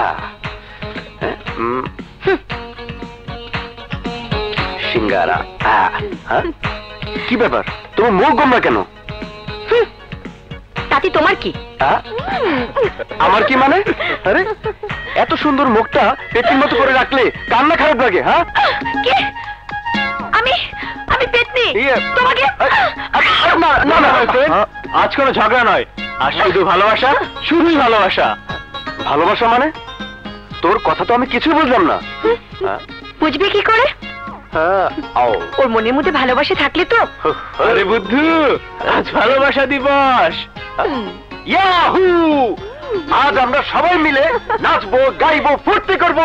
সিঙ্গারা। কি ব্যাপার, তোমার মুখ গোমরা কেন? তাতে তোমার কি? আমার কি মানে? আরে এত সুন্দর মুখটা পেটির মতো করে রাখলে কান্না খারাপ লাগে? হ্যাঁ, তোমাকে আজ কোনো ঝগড়া নয়, আর শুধু ভালোবাসা, শুধুই ভালোবাসা। ভালোবাসা মানে? তোর কথা তো আমি কিছুই বুঝলাম না। বুঝবে কি করে? ওর মনের মধ্যে ভালোবাসা থাকলে তো। আরে বুদ্ধু, আজ ভালোবাসা দিবস। ইয়াহু! আজ আমরা সবাই মিলে নাচবো, গাইবো, ফুর্তি করবো।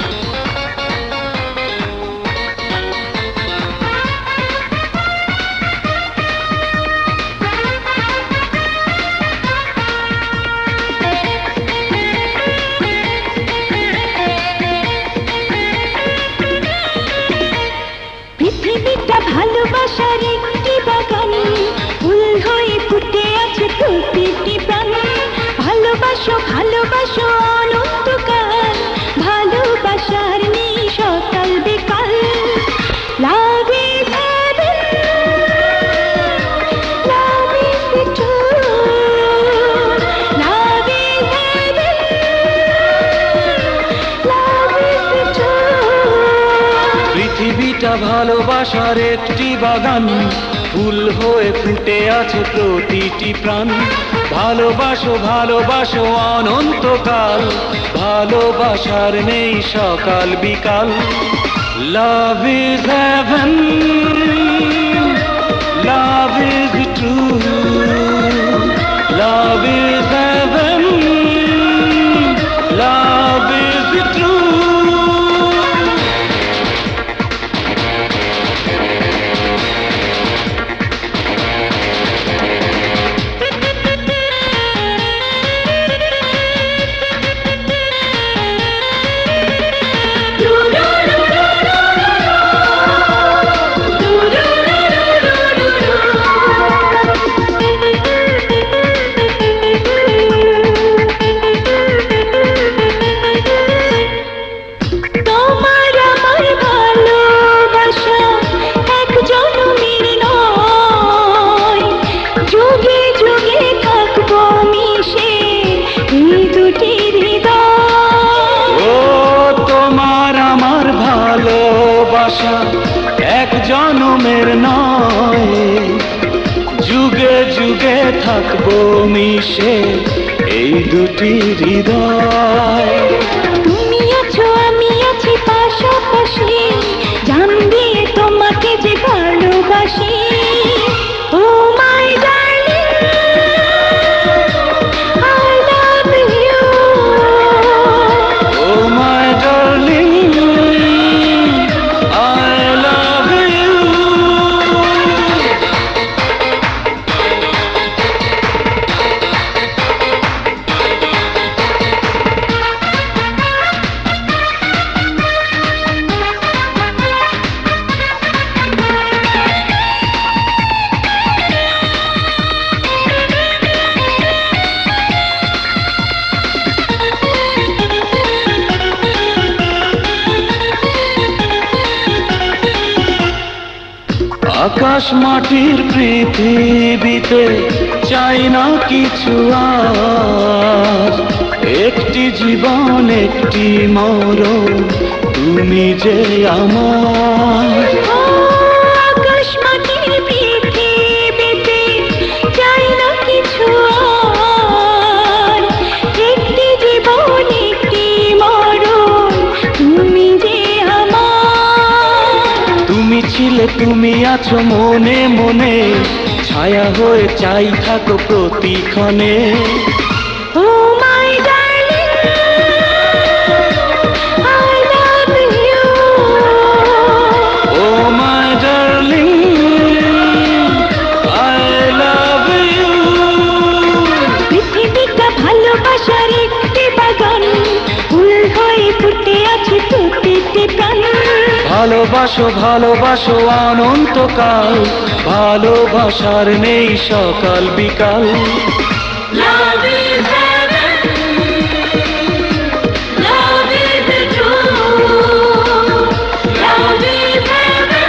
পৃথিবীটা ভালোবাসার একটি বাগান, ফুল হয়ে ফুটে আছে প্রতিটি প্রাণ। ভালোবাসো ভালোবাসো অনন্তকাল, ভালোবাসার নেই সকাল বিকাল। Love is heaven, love is the truth. Love is heaven, love is the truth. পৃথিবীটা ভালোবাসার একটি বাগান, ফুল হয়ে ফুটে আছে প্রতিটি প্রাণ। ভালোবাসো ভালোবাসো অনন্তকাল, ভালোবাসার নেই সকাল বিকাল। Love is heaven, love is true, love is heaven, love is true. এক জনমের নয়, যুগে যুগে থাকবো মিশে এই দুটি হৃদয়। তুমি আছো আমি আছি পাশাপাশি, জান দিয়ে তোমাকে যে ভালোবাসি। Oh my darling, I love you. Oh my darling, আকাশ মাটির পৃথিবীতে চাই না কিছু আর, একটি জীবন একটি মরণ, তুমি যে আমার। আকাশ মাটির পৃথিবীতে চাই না কিছু আর, একটি জীবন একটি মরণ, তুমি যে আমার। তুমি ছিলে তুমি আছো মনে মনে, ছায়া হয়ে চাই থাকো প্রতিক্ষণে। Oh my darling, I love you. Oh my darling, I love you. পৃথিবীটা ভালোবাসার একটি বাগান, ফুল হয়ে ফুটে আছে প্রতিটি প্রাণ। ভালোবাসো ভালোবাসো অনন্তকাল, ভালোবাসার নেই সকাল বিকাল। Love is heaven, love is the truth. Love is heaven,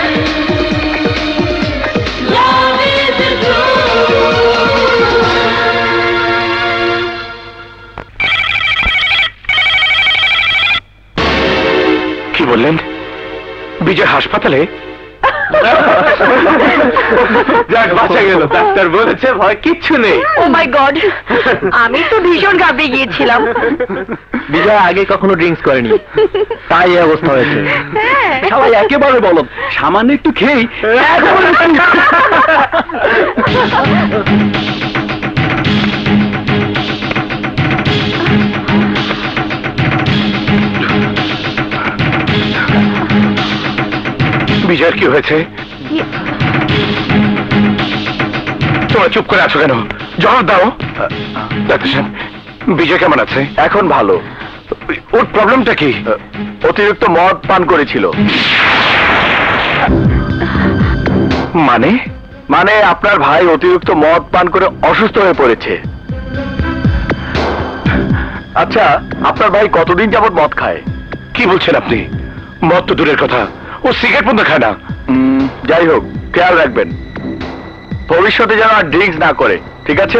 love is the truth. কি বললেন? বিজয় হাসপাতালে? যাক বাঁচা গেল, ডাক্তার বলেছে ভয় কিচ্ছু নেই। ও মাই গড, আমি তো ভীষণ ঘাবড়ে গিয়েছিলাম। বিজয় আগে কখনো ড্রিঙ্কস করেনি, তাই এই অবস্থা হয়েছে। সবাই একেবারে বলো, সামান্য একটু খেয়েই বিজয়ের কি হয়েছে? তোমরা চুপ করে আছো কেন? জবাব দাও। ডাক্তার সাহেব, বিজয় কেমন আছে? এখন ভালো। ওর প্রবলেমটা কি? অতিরিক্ত মদ পান করেছিল। মানে? মানে আপনার ভাই অতিরিক্ত মদ পান করে অসুস্থ হয়ে পড়েছে। আচ্ছা, আপনার ভাই কতদিন যাবত মদ খায়? কি বলছেন আপনি? মদ তো দূরের কথা, ও সিগারেট পর্যন্ত খায় না। যাই হোক, খেয়াল রাখবেন ভবিষ্যতে যেন আর ড্রিঙ্কস না করে, ঠিক আছে?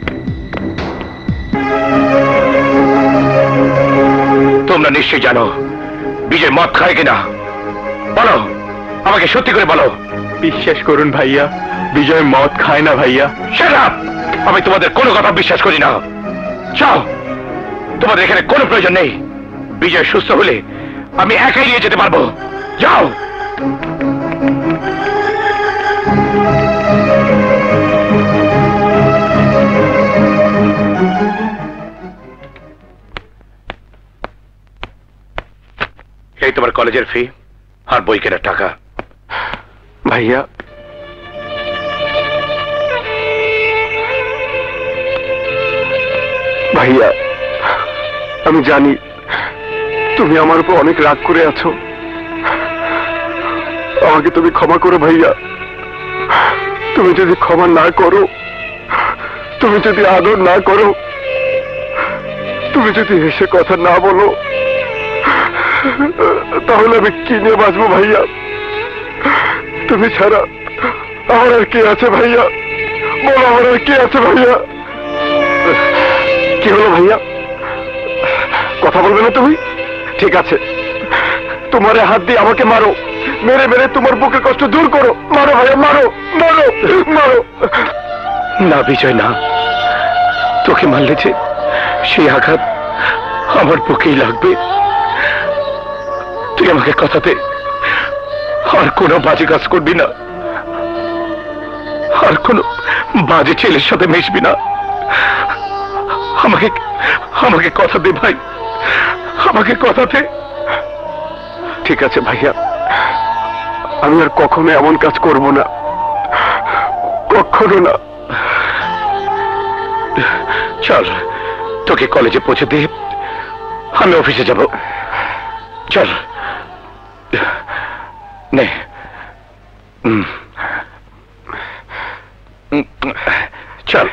তোমরা নিশ্চয়ই জানো বিজয় মদ খায় কিনা। বলো, আমাকে সত্যি করে বলো। বিশ্বাস করুন ভাইয়া, বিজয় মদ খায় না ভাইয়া। Shut up! আমি তোমাদের কোনো কথা বিশ্বাস করি না। যাও, তোমাদের এখানে কোনো প্রয়োজন নেই। বিজয় সুস্থ হলে আমি একাই নিয়ে যেতে পারবো। যাও। এই তোমার কলেজের ফি আর বই কেনার টাকা। ভাইয়া, ভাইয়া আমি জানি তুমি আমার উপর অনেক রাগ করে আছো, আমাকে তুমি ক্ষমা করো ভাইয়া। তুমি যদি ক্ষমা না করো, তুমি যদি আদর না করো, তুমি যদি হেসে কথা না বলো, তাহলে আমি কি নিয়ে বাঁচবো ভাইয়া? তুমি ছাড়া আমার আর কে আছে ভাইয়া? বলো, আমার আর কে আছে ভাইয়া? কি হলো ভাইয়া, কথা বলবে না তুমি? ঠিক আছে, তোমার হাত দিয়ে আমাকে মারো, মেরে মেরে তোমার বুকের কষ্ট দূর করো। মারো ভাইয়া, মারো মারো মারো। না বিজয়, না, তোকে মারলে যে সেই আঘাত আমার বুকেই লাগবে। তুই আমাকে কথা দে, আর কোনো বাজে কাজ করবি না, আর কোনো বাজে ছেলের সাথে মিশবি না। আমাকে আমাকে কথা দে ভাই, আমাকে কথা দে। ঠিক আছে ভাইয়া, আমি আর কখনো এমন কাজ করব না, কখনো না। চল, তোকে কলেজে পৌঁছে দে, আমি অফিসে যাব। চল নে। চল।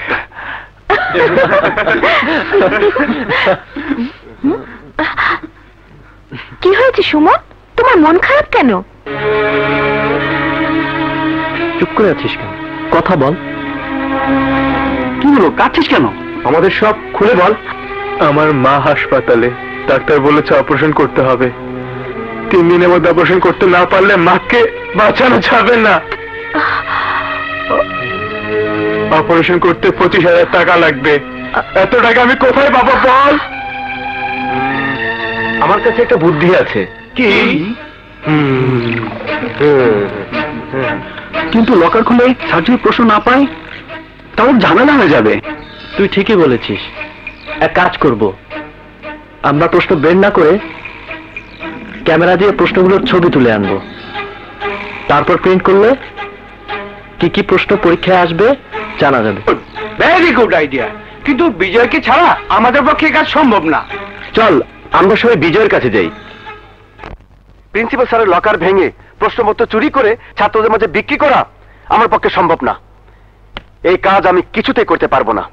কি হয়েছে সুমন, তোমার মন খারাপ কেন? চুপ করে আছিস কেন? কথা বল। কি হলো, কাঁদছিস কেন? আমাদের সব খুলে বল। আমার মা হাসপাতালে, ডাক্তার বলেছে অপারেশন করতে হবে। 3 দিনের মধ্যে অপারেশন করতে না পারলে মাকে বাঁচানো যাবে না। অপারেশন করতে 25,000 টাকা লাগবে। এত টাকা আমি কোথায় পাবো বল? আমার কাছে একটা বুদ্ধি আছে। কি? কিন্তু লকার খুলে সার্জারি প্রশ্ন না পাই তাহলে ঝামেলা হয়ে যাবে। তুই ঠিকই বলেছিস, এক কাজ করব, আমরা প্রশ্ন বের না করে ক্যামেরা দিয়ে প্রশ্নগুলোর ছবি তুলে আনবো, তারপর প্রিন্ট করলে কি কি প্রশ্ন পরীক্ষায় আসবে জানা যাবে। ভেরি গুড আইডিয়া, কিন্তু বিজয়কে ছাড়া আমাদের পক্ষে কাজ সম্ভব না। চল, আমরা সবাই বিজয়ের কাছে যাই। প্রিন্সিপাল স্যারের লকার ভেঙে প্রশ্নপত্র চুরি করে ছাত্রদের মাঝে বিক্রি করা আমার পক্ষে সম্ভব না। এই কাজ আমি কিছুতেই করতে পারবো না।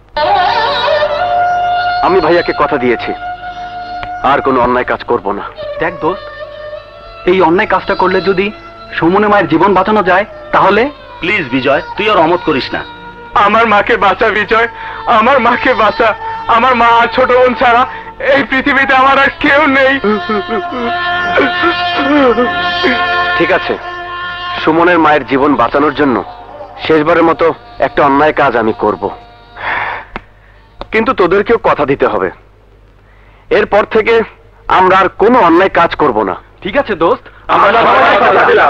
আমি ভাইয়াকে কথা দিয়েছি, আর কোনো অন্যায় কাজ করব না। দেখ দোস্ত, এই অন্যায় কাজটা করলে যদি সুমনের মায়ের জীবন বাঁচানো যায় তাহলে প্লিজ বিজয়, তুই আর অমত করিস না। আমার মাকে বাঁচা বিজয়, আমার মাকে বাঁচা। আমার মা আর ছোট বোন ছাড়া এই পৃথিবীতে আমার আর কেউ নেই। ঠিক আছে, সুমনের মায়ের জীবন বাঁচানোর জন্য শেষবারের মতো একটা অন্যায় কাজ আমি করব, কিন্তু তোদেরকেও কথা দিতে হবে, এরপর থেকে আমরা আর কোনো অন্যায় কাজ করব না। ঠিক আছে দোস্ত, আমরা সবাই কথা দিলাম।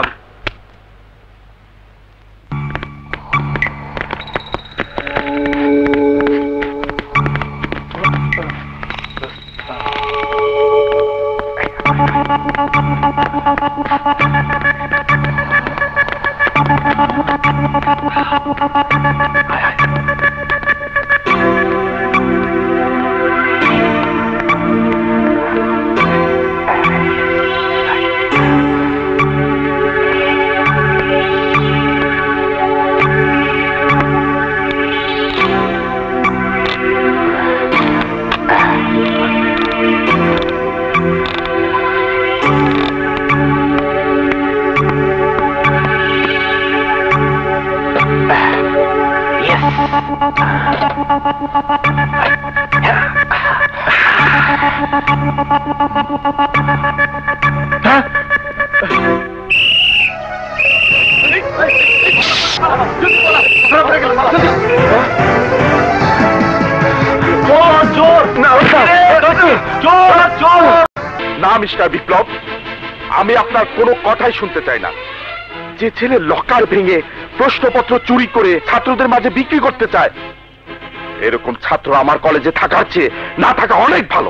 না মিস্টার বিপ্লব, আমি আপনার কোনো কথাই শুনতে চাই না। যে ছেলে লকার ভেঙে প্রশ্নপত্র চুরি করে ছাত্রদের মাঝে বিক্রি করতে চায়, এরকম ছাত্র আমার কলেজে থাকার চেয়ে না থাকা অনেক ভালো।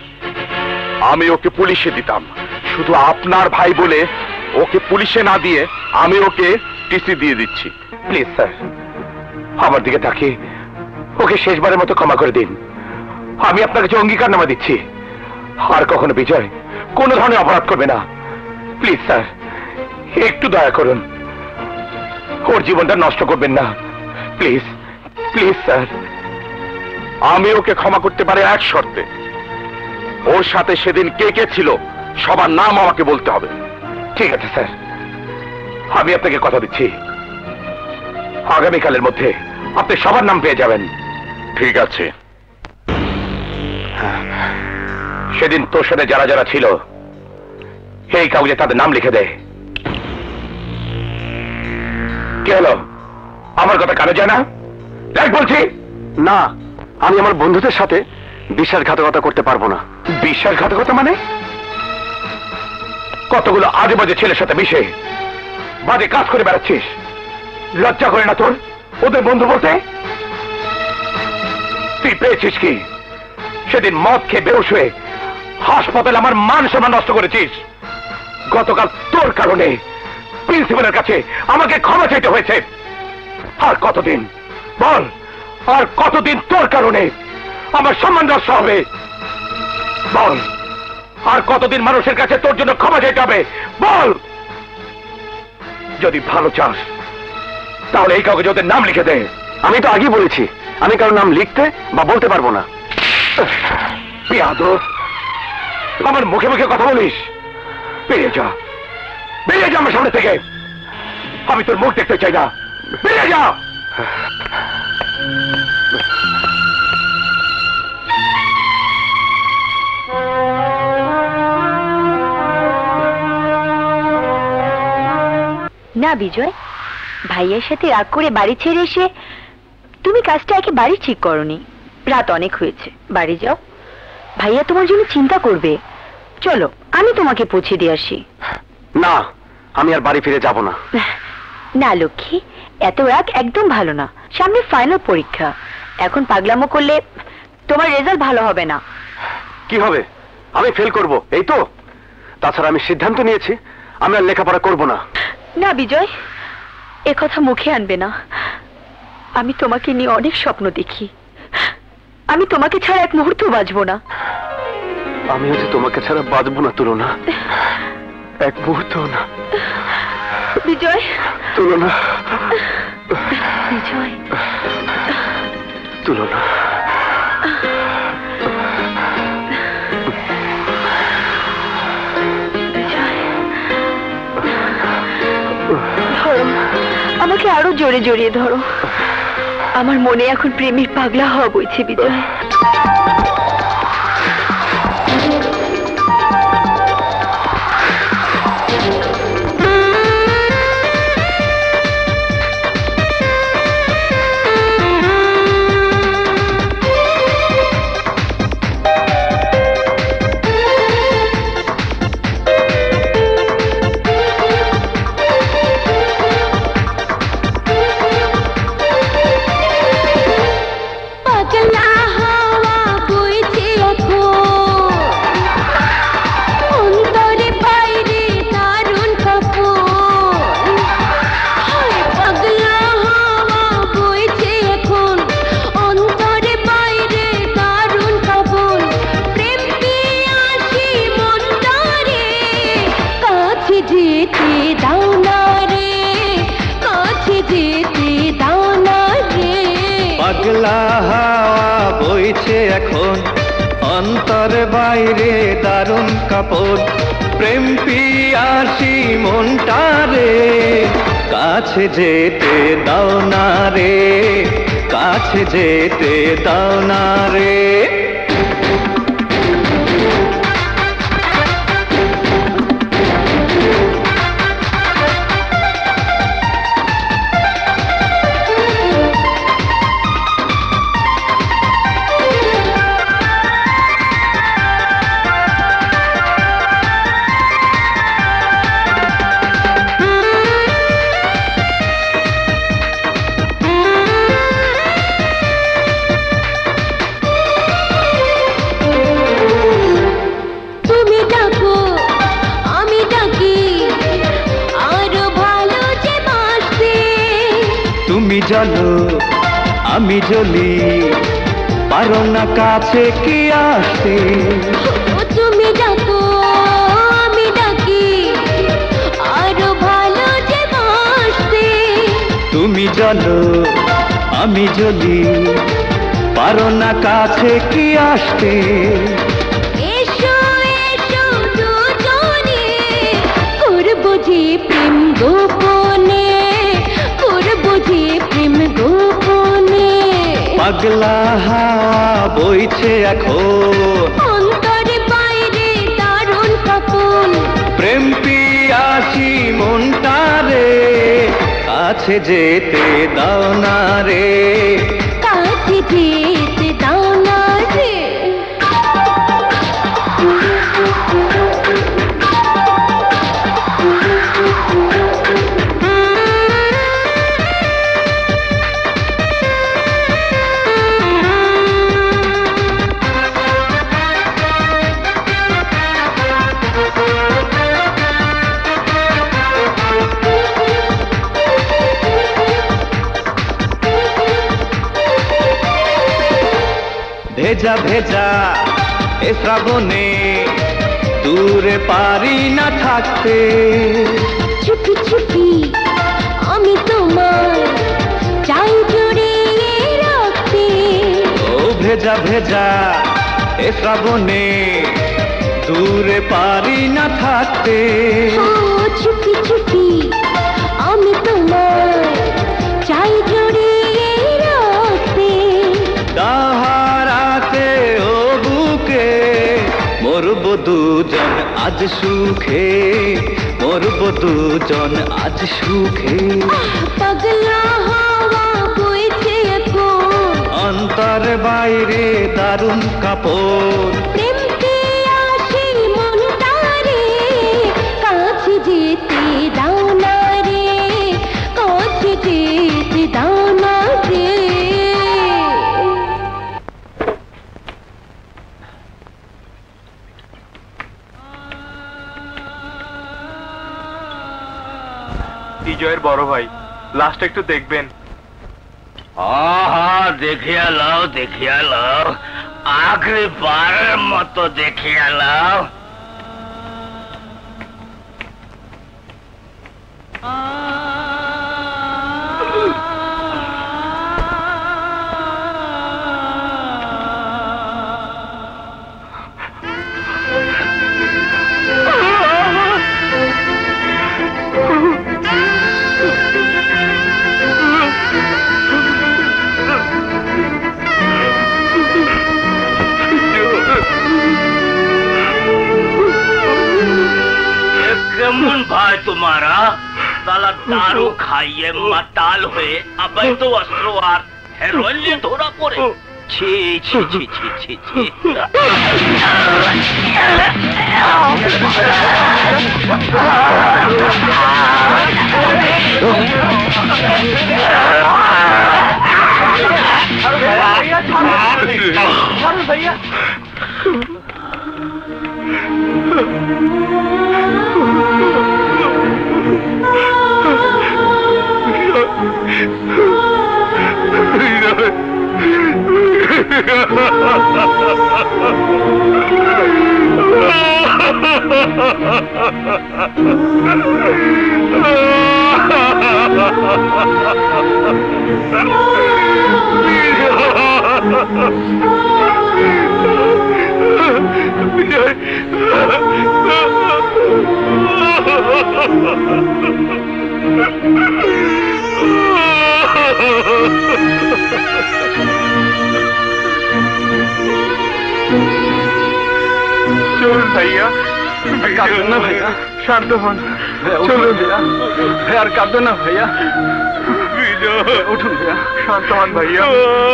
আমি ওকে পুলিশে দিতাম, শুধু আপনার ভাই বলে ওকে পুলিশে না দিয়ে আমি ওকে টিসি দিয়ে দিচ্ছি। প্লিজ স্যার, আমার দিকে তাকিয়ে ওকে শেষবারের মতো ক্ষমা করে দিন। আমি আপনার কাছে অঙ্গীকারনামা দিচ্ছি, আর কখনো বিজয় কোনো ধরনের অপরাধ করবে না। প্লিজ স্যার, একটু দয়া করুন, ওর জীবনটা নষ্ট করবেন না। Please please sir. আমি ওকে ক্ষমা করতে পারি এক শর্তে, ওর সাথে সেদিন কে কে ছিল সবার নাম আমাকে বলতে হবে। ঠিক আছে স্যার, আমি আপনাকে কথা দিচ্ছি, আগামীকালের মধ্যে আপনি সবার নাম পেয়ে যাবেন। ঠিক আছে। সেদিন তোর সাথে যারা যারা ছিল এই কাগজে তাদের নাম লিখে দে। কি হলো, আমার কথা কানে যায় না? দেখ বলছি। না, আমি আমার বন্ধুদের সাথে বিশ্বাসঘাতকতা করতে পারবো না। বিশ্বাসঘাতকতা মানে? কতগুলো আজে বাজে ছেলের সাথে মিশে বাজে কাজ করে বেড়াচ্ছিস, লজ্জা করে না তোর ওদের বন্ধু বলতে? তুই পেয়েছিস কি? সেদিন মদ খেয়ে বেহুশ হয়ে হাসপাতালে আমার মান সম্মান নষ্ট করেছিস। গতকাল তোর কারণে প্রিন্সিপালের কাছে আমাকে ক্ষমা চাইতে হয়েছে। আর কতদিন বল, আর কতদিন তোর কারণে আমার সম্মান নষ্ট হবে? বল, আর কতদিন মানুষের কাছে তোর জন্য ক্ষমা চাইতে হবে? বল। যদি ভালো চাস তাহলে এই কাগজে ওদের নাম লিখে দে। আমি তো আগেই বলেছি আমি কারো নাম লিখতে বা বলতে পারবো না। বেয়াদব, আমার মুখে মুখে কথা বলিস? বেরিয়ে যা, বেরিয়ে যা আমার সামনে থেকে। আমি তোর মুখ দেখতে চাই না, বেরিয়ে যা। না বিজয়, ভাইয়ের সাথে রাগ করে বাড়ি ছেড়ে এসে তুমি কাজটা একেবারে ঠিক করনি। রাত অনেক হয়েছে, বাড়ি যাও, ভাইয়া তোমার জন্য চিন্তা করবে। চলো আমি তোমাকে পৌঁছে দিয়ে আসি। না, আমি আর বাড়ি ফিরে যাব না। না লক্ষ্মী, এত রাগ একদম ভালো না। সামনে ফাইনাল পরীক্ষা, এখন পাগলামো করলে তোমার রেজাল্ট ভালো হবে না। কি হবে? আমি ফেল করব এই তো? তাছাড়া আমি সিদ্ধান্ত নিয়েছি আমি আর লেখাপড়া করব না। না বিজয়, এ কথা মুখে আনবে না। আমি তোমাকে নিয়ে অনেক স্বপ্ন দেখি, আমি তোমাকে ছাড়া এক মুহূর্ত বাঁচবো না। আমিও যে তোমাকে ছাড়া বাঁচবো না তুলনা, এক মুহূর্ত না। বিজয়, তুলনা, বিজয়, তুলনা। ধরো, আমাকে আরো জোরে জড়িয়ে ধরো। আমার মনে এখন প্রেমের পাগলা হওয়া বইছে বিজয়। যেতে দাও না রে। পাগলা হাওয়া বইছে এখন অন্তর বাইরে দারুণ কাপড় প্রেম পিয়াসি মনটারে কাছে যেতে দাও না রে, কাছে যেতে দাও না রে। তুমি জ্বলো আমি জ্বলি পারো না কাছে কি আসতে। তুমি ডাকো আমি ডাকি আরো ভালো যে বাসতে। তুমি জ্বলো আমি জ্বলি পারো না কাছে কি আসতে। এসো এসো দুজনে করবো যে প্রেম গোপনে, করবো যে প্রেম গোপনে। পাগলা হাওয়া বইছে এখন অন্তরে বাইরে দারুণ কাপন প্রেম পিয়াসি মনটারে কাছে যেতে দাও না রে, কাছে যেতে দাও না রে। ভেজা ভেজা এ শ্রাবণে দূরে পারি না থাকতে। চুপি চুপি আমি তোমার চাই জড়িয়ে রাখতে। ও ভেজা ভেজা এ শ্রাবণে দূরে পারি না থাকতে। ও চুপি চুপি আমি তোমার চাই জড়িয়ে রাখতে। তাহারাতে ও বুকে মরব দুজন আজ সুখে, মরব দুজন আজ সুখে। পাগলা হাওয়া বইছে এখন অন্তর বাইরে দারুণ কাপড় প্রেম পিয়াসি মনটারে কাছে যেতে দাও না রে, কাছে যেতে দাও না রে। বিজয়ের বড় ভাই লাস্ট একটু দেখবেন। আহা দেখিয়া লাও আখরি বারের মতো দেখিয়া লাও। কেমন ভাই তোমারা সালা দারু খাইয়ে মাতাল হয়ে অবৈধ অস্ত্র আর হেরোইন নিয়ে ধরা পড়ে। ছি ছি ছি ছি ছি ছি। भैया চলুন ভাইয়া, কাঁদবেন না ভাইয়া, শান্ত হন। চলুন ভাইয়া, আর কাঁদবেন না ভাইয়া, উঠুন ভাইয়া, শান্ত হন ভাইয়া,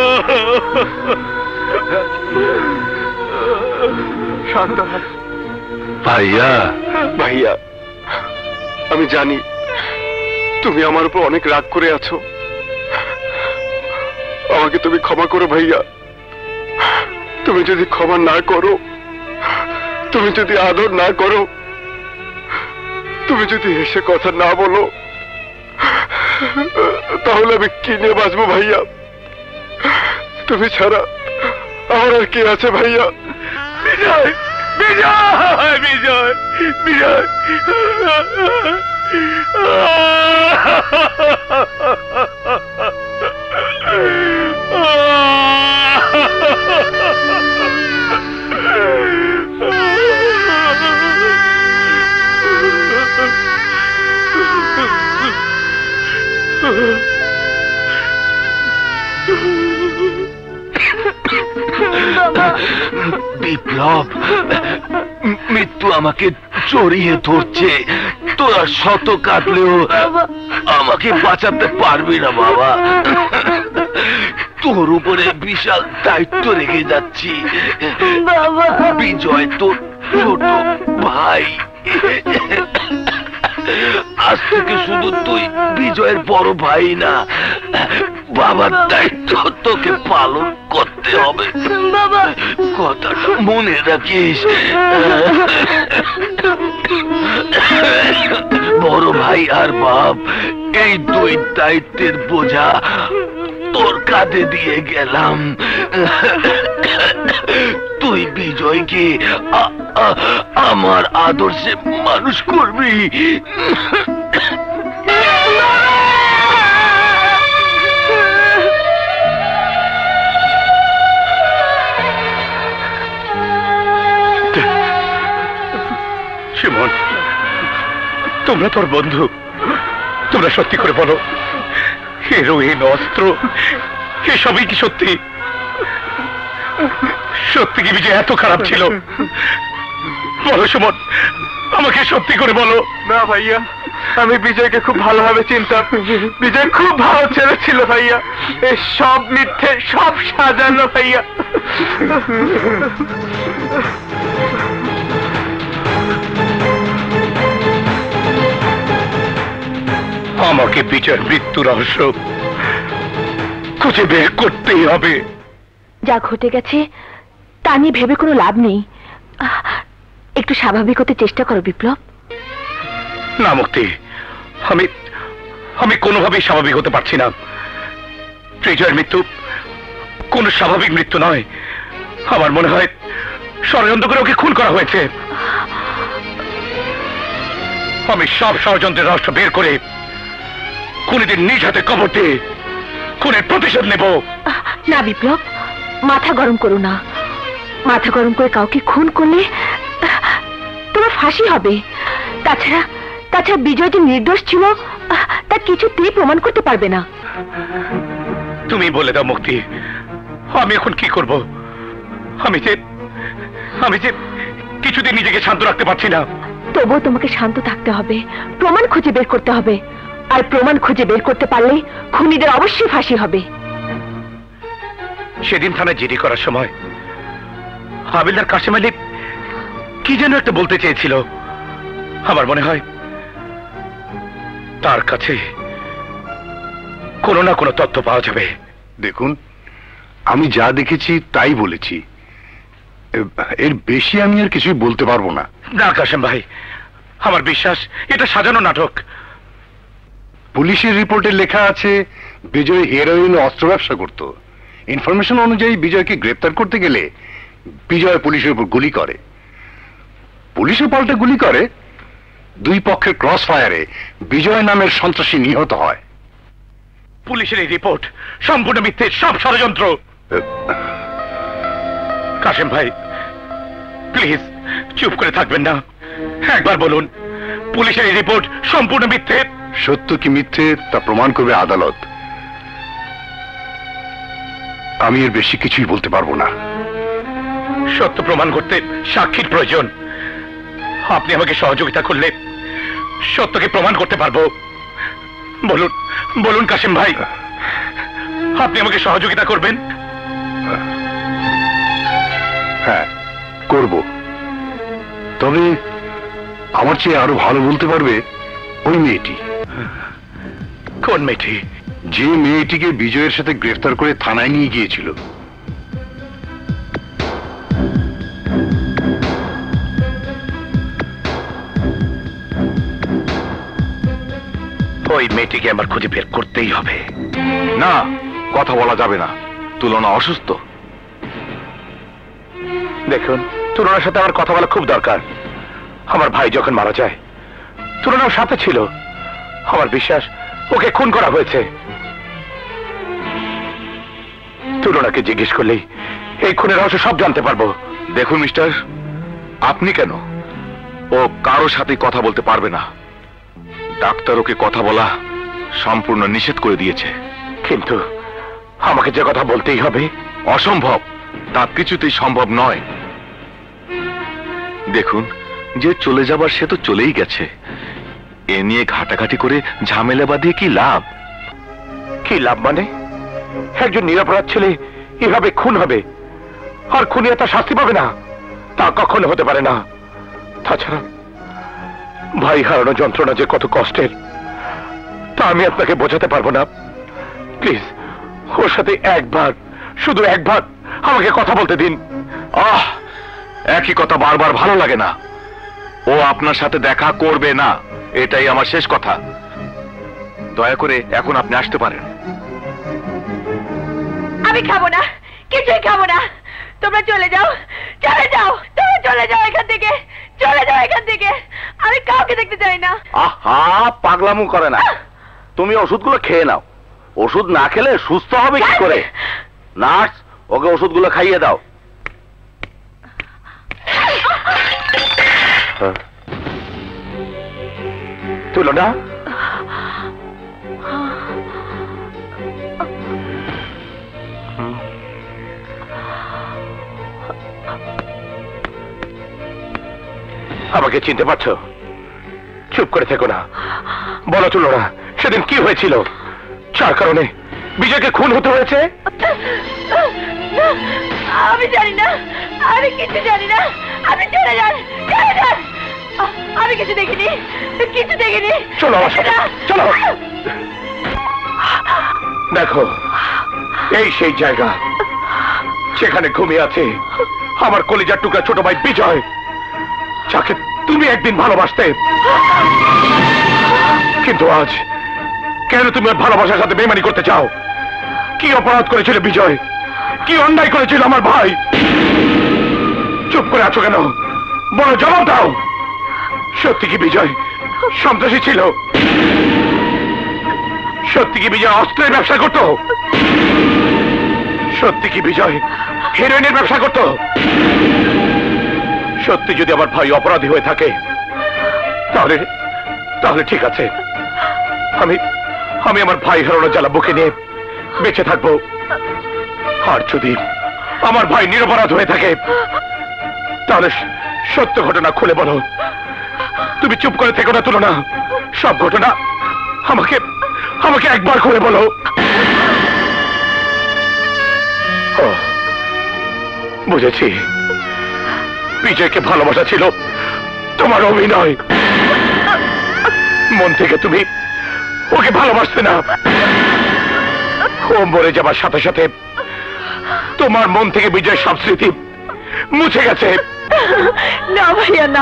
শান্ত হন ভাইয়া। ভাইয়া, আমি জানি তুমি আমার উপর অনেক রাগ করে আছো। আমাকে তুমি ক্ষমা করো ভাইয়া। তুমি যদি ক্ষমা না করো, তুমি যদি আদর না করো, তুমি যদি হেসে কথা না বলো, তাহলে আমি কি নিয়ে বাঁচবো ভাইয়া? তুমি ছাড়া আমার আর কে আছে ভাইয়া? বিজয়, বিজয়, বিজয়, বিজয়। বিপ্লব, মৃত্যু আমাকে জড়িয়ে ধরছে। তোরা শত কাটলেও আমাকে বাঁচাতে পারবি না বাবা। তোর উপরে বিশাল দায়িত্ব রেখে যাচ্ছি। বিজয় তোর ছোট ভাই। আজ থেকে শুধু তুই বিজয়ের বড় ভাই না, বাবার দায়িত্ব তোকে পালন করতে হবে। বাবা, কথাটা মনে রাখিস। বড় ভাই আর বাপ, এই দুই দায়িত্বের বোঝা তোর কাঁধে দিয়ে গেলাম। তুই বিজয়কে আমার আদর্শে মানুষ করবি। শিমন, তোমরা তোর বন্ধু, তোমরা সত্যি করে বলো, হেরোইন, অস্ত্র, এসবই কি সত্যি? সত্যি কি বিজয় এত খারাপ ছিল? বলো সুমন, আমাকে সত্যি করে বলো। না ভাইয়া, আমি বিজয়কে খুব ভালোভাবে চিনতাম। বিজয় খুব ভালো ছেলে ছিল ভাইয়া। এই সব মিথ্যে, সব সাজানো ভাইয়া। আমাকে বিজয়ের মৃত্যু রহস্য খুঁজে বের করতেই হবে। যা ঘটে গেছে তা নিয়ে ভেবে কোনো লাভ নেই। একটু স্বাভাবিক হতে চেষ্টা করো বিপ্লব। না মুক্তি, আমি কোনোভাবেই স্বাভাবিক হতে পারছি না। বিজয়ের মৃত্যু কোন স্বাভাবিক মৃত্যু নয়। আমার মনে হয় ষড়যন্ত্র করে ওকে খুন করা হয়েছে। আমি সব ষড়যন্ত্রের রহস্য বের করে খুনিদের নিজ হাতে কবর দিয়ে খুনের প্রতিশোধ নেব। না বিপ্লব, মাথা গরম করো না। মাথা গরম করে কাউকে খুন করলে তোমার ফাঁসি হবে। তাছাড়া বিজয় যে নির্দোষ ছিল তা কিছুতেই প্রমাণ করতে পারবে না। তুমি বলে দাও মুক্তি, আমি এখন কি করব? আমি যে কিছুদিন নিজেকে শান্ত রাখতে পারছি না। তবুও তোমাকে শান্ত থাকতে হবে। প্রমাণ খুঁজে বের করতে হবে। আর প্রমাণ খুঁজে বের করতে পারলে খুনিদের অবশ্যই ফাঁসি হবে। সেদিন থানায় জিডি করার সময় হাবিলদার কাশেম আলী কি যেন একটা বলতে চেয়েছিল। আমার মনে হয় তার কাছে কোনো না কোনো তথ্য পাওয়া যাবে। দেখুন, আমি যা দেখেছি তাই বলেছি, এর বেশি আমি আর কিছুই বলতে পারবো না। না কাশেম ভাই, আমার বিশ্বাস এটা সাজানো নাটক। পুলিশের রিপোর্টে লেখা আছে বিজয় হেরোইন ও অস্ত্র ব্যবসা করত। ইনফরমেশন অনুযায়ী বিজয়কে গ্রেপ্তার করতে গেলে বিজয় পুলিশের উপর গুলি করে। পুলিশের পাল্টে গুলি করে। দুই পক্ষের ক্রস ফায়ারে বিজয় নামের সন্ত্রাসী নিহত হয়। পুলিশের এই রিপোর্ট সম্পূর্ণ মিথ্যে, সব ষড়যন্ত্র। কাশেম ভাই প্লিজ চুপ করে থাকবেন না, একবার বলুন পুলিশের এই রিপোর্ট সম্পূর্ণ মিথ্যে। সত্য কি মিথ্যে তা প্রমাণ করবে আদালত। আমি এর বেশি কিছুই বলতে পারবো না। সত্য প্রমাণ করতে সাক্ষীর প্রয়োজন। আপনি আমাকে সহযোগিতা করলে সত্যকে প্রমাণ করতে পারবো। বলুন বলুন কাশেম ভাই, আপনি আমাকে সহযোগিতা করবেন? হ্যাঁ করব, তবে আমার চেয়ে আরো ভালো বলতে পারবে ওই মেয়েটি। কোন মেয়েটি? যে মেয়েটিকে বিজয়ের সাথে গ্রেফতার করে থানায় নিয়ে গিয়েছিল। ওই মেয়েটিকে আমার খুঁজে বের করতেই হবে। না, কথা বলা যাবে না, তুলনা অসুস্থ। দেখুন, তুলনার সাথে আমার কথা বলা খুব দরকার। আমার ভাই যখন মারা যায় তুলনার সাথে ছিল। আমার বিশ্বাস ওকে খুন করা হয়েছে। তুলনাকে জিজ্ঞেস করলেই এই খুনের রহস্য সব জানতে পারবো। দেখুন মিস্টার, আপনি কেন, ও কারো সাথে কথা বলতে পারবে না। ডাক্তার ওকে কথা বলা সম্পূর্ণ নিষেধ করে দিয়েছে। কিন্তু আমাকে যে কথা বলতেই হবে। অসম্ভব, তা কিছুতেই সম্ভব নয়। দেখুন, যে চলে যাবার সে তো চলেই গেছে। এ নিয়ে ঘাটাঘাটি করে ঝামেলা বাঁধিয়ে কি লাভ? কি লাভ মানে? একজন নিরপরাধ ছেলে এভাবে খুন হবে আর খুনিয়া তার শাস্তি পাবে না? তা কখনো হতে পারে না। তাছাড়া ভাই হারানো যন্ত্রণা যে কত কষ্টের তা আমি আপনাকে বোঝাতে পারবো না। প্লিজ ওর সাথে একবার, শুধু একবার আমাকে কথা বলতে দিন। একই কথা বারবার ভালো লাগে না। ও আপনার সাথে দেখা করবে না, এটাই আমার শেষ কথা। দয়া করে এখন আপনি আসতে পারেন। আমি খাবো না, কিছুই খাবো না। তোমরা চলে যাও, চলে যাও, তোমরা চলে যাও এখান থেকে, চলে যাও এখান থেকে। আমি কাউকে দেখতে চাই না। আহা, পাগলামো করে না। তুমি ওষুধগুলো খেয়ে নাও। ওষুধ না খেলে সুস্থ হবে কি করে? নার্স, ওকে ওষুধগুলো খাইয়ে দাও। তুলনা, আমাকে চিনতে পারছো? চুপ করে থেকো না, বলো তুলনা, সেদিন কি হয়েছিল? যার কারণে বিজয়কে খুন হতে হয়েছে? আমি জানি না, আমি কিছু জানি না। আপনি চলে যান, চলে যান। আমি কিছু দেখিনি, কিছু দেখিনি। চলো আমার সাথে, চলো। দেখো, এই সেই জায়গা সেখানে ঘুমিয়ে আছে আমার কলিজার টুকরা ছোট ভাই বিজয়, যাকে তুমি একদিন ভালোবাসতে। কিন্তু আজ কেন তুমি ওর ভালোবাসার সাথে বেইমানি করতে চাও? কি অপরাধ করেছিল বিজয়? কি অন্যায় করেছিল আমার ভাই? চুপ করে আছো কেন? বলো, জবাব দাও। সত্যি কি বিজয় সন্ত্রাসী ছিল? সত্যি কি বিজয় অস্ত্রের ব্যবসা করত? সত্যি কি বিজয় হেরোইনের ব্যবসা করত? সত্যি যদি আমার ভাই অপরাধী হয়ে থাকে তাহলে তাহলে ঠিক আছে, আমি আমার ভাই হারানোর জ্বালা বুকে নিয়ে বেঁচে থাকবো। আর যদি আমার ভাই নিরপরাধ হয়ে থাকে তাহলে সত্য ঘটনা খুলে বলো। তুমি চুপ করে থেকো না তুলনা, সব ঘটনা আমাকে আমাকে একবার খুলে বলো। বুঝেছি, বিজয়কে ভালোবাসা ছিল তোমার অভিনয়। মন থেকে তুমি ওকে ভালোবাসতে না। ও মরে যাবার সাথে সাথে তোমার মন থেকে বিজয়ের সব স্মৃতি মুছে গেছে। না ভাইয়া, না।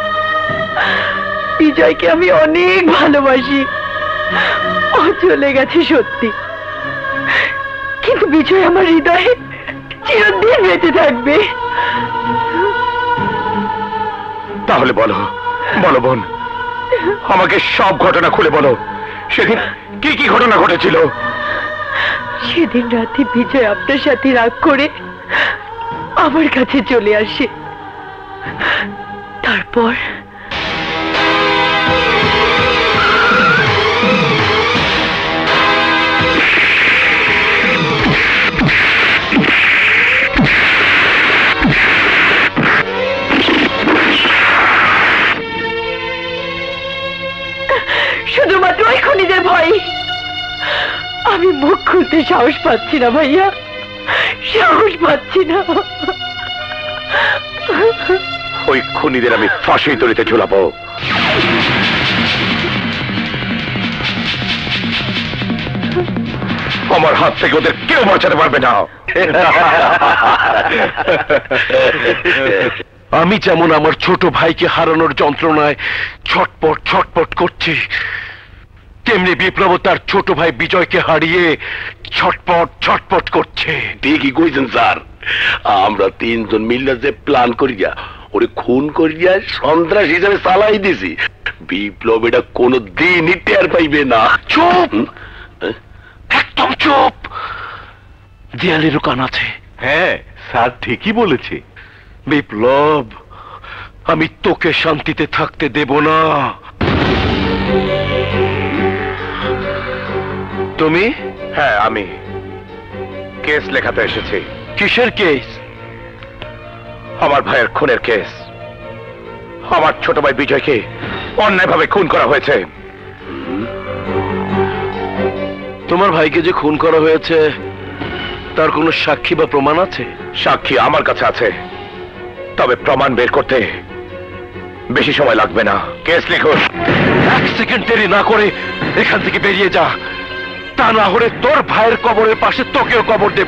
বিজয়কে আমি অনেক ভালোবাসি। ও চলে গেছে সত্যি, কিন্তু বিজয় আমার হৃদয়ে চিরদিন বেঁচে থাকবে। তাহলে বলো, বলো বোন, আমাকে সব ঘটনা খুলে বলো। সেদিন কি কি ঘটনা ঘটেছিল? সেদিন রাতে বিজয় আপনার সাথে রাগ করে আমার কাছে চলে আসে। তারপর শুধুমাত্র ওই খনিজের ভয়। আমি মুখ খুলতে সাহস পাচ্ছি না ভাইয়া, সাহস পাচ্ছি না। ওই খুনিদের আমি ফাঁসি তলিতে ঝুলাবো। আমার হাত থেকে ওদের কেউ বাঁচাতে পারবে না। আমি যেমন আমার ছোট ভাইকে হারানোর যন্ত্রণায় ছটপট ছটপট করছি, তেমনি বিপ্লব তার ছোট ভাই বিজয়কে হারিয়ে ছটপট ছটপট করছে। ঠিকই কইছেন স্যার, আমরা তিনজন মিলে যে প্ল্যান করিয়া ওরে খুন করিয়া সন্ত্রাস হিসাবে চালাই দিছি, বিপ্লব এটা কোনো দিনই টের পাইবে না। চুপ, একদম চুপ। দেয়ালেরও কান আছে। হ্যাঁ স্যার ঠিকই বলেছে। বিপ্লব, আমি তোকে শান্তিতে থাকতে দেব না। তুমি? হ্যাঁ আমি কেস লেখাতে এসেছি। কিসের কেস? আমার ভাইয়ের খুনের কেস। আমার ছোট ভাই বিজয়কে অন্যায়ভাবে খুন করা হয়েছে। তোমার ভাইকে যে খুন করা হয়েছে তার কোনো সাক্ষী বা প্রমাণ আছে? সাক্ষী আমার কাছে আছে, তবে প্রমাণ বের করতে বেশি সময় লাগবে না। কেস লিখুন। এক সেকেন্ড দেরি না করে এখান থেকে বেরিয়ে যা, তা না হলে তোর ভাইয়ের কবরের পাশে তোকেও কবর দেব।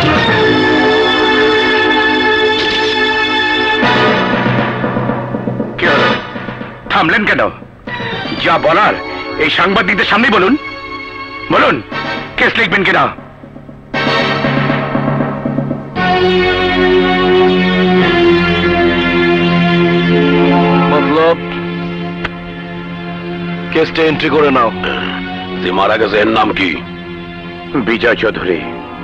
কি হলো, থামলেন কেন? যা বলার এই সাংবাদিকদের সামনে বলুন। বলুন কেস লিখবেন কিনা। মতলব কেসটা এন্ট্রি করে নাও। যে মারা গেছে এর নাম কি? বিজয় চৌধুরী।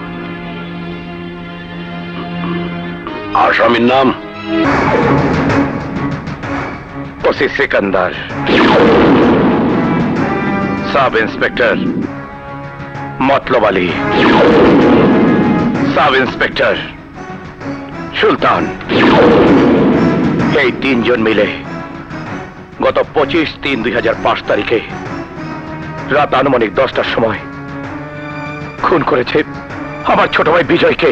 আসামির নাম OC Sikandar. Sub inspector Matlab Ali. Sub inspector Sultan. এই তিনজন মিলে গত 25/3/2005 তারিখে রাত আনুমানিক 10টার সময় খুন করেছে আমার ছোট ভাই বিজয়কে।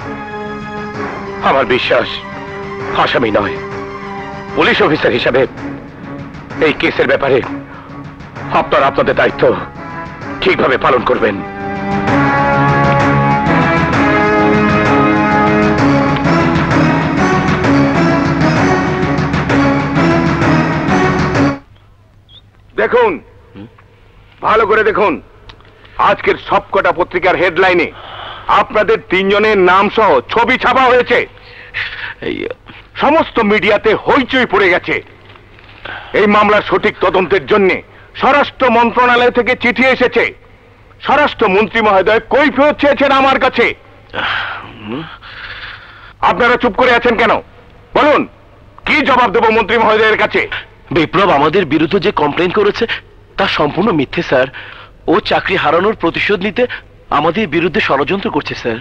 আমার বিশ্বাস আসামি নয়, পুলিশ অফিসার হিসাবে এই কেসের ব্যাপারে আপনারা আপনাদের দায়িত্ব ঠিকভাবে পালন করবেন। দেখুন, ভালো করে দেখুন, আজকের সবকটা পত্রিকার হেডলাইনে আপনাদের তিনজনের নাম সহ ছবি ছাপা হয়েছে। সমস্ত মিডিয়াতে হইচই পড়ে গেছে। এই মামলার সঠিক তদন্তের জন্য স্বরাষ্ট্র মন্ত্রণালয় থেকে চিঠি এসেছে। স্বরাষ্ট্র মন্ত্রী মহোদয় কৈফিয়ত চেয়েছেন আমার কাছে। আপনারা চুপ করে আছেন কেন? বলুন, কি জবাব দেব মন্ত্রী মহোদয়ের কাছে? বিপ্লব আমাদের বিরুদ্ধে যে কমপ্লেন করেছে তা সম্পূর্ণ মিথ্যে স্যার। ও চাকরি হারানোর প্রতিশোধ নিতে আমাদের বিরুদ্ধে ষড়যন্ত্র করছে স্যার।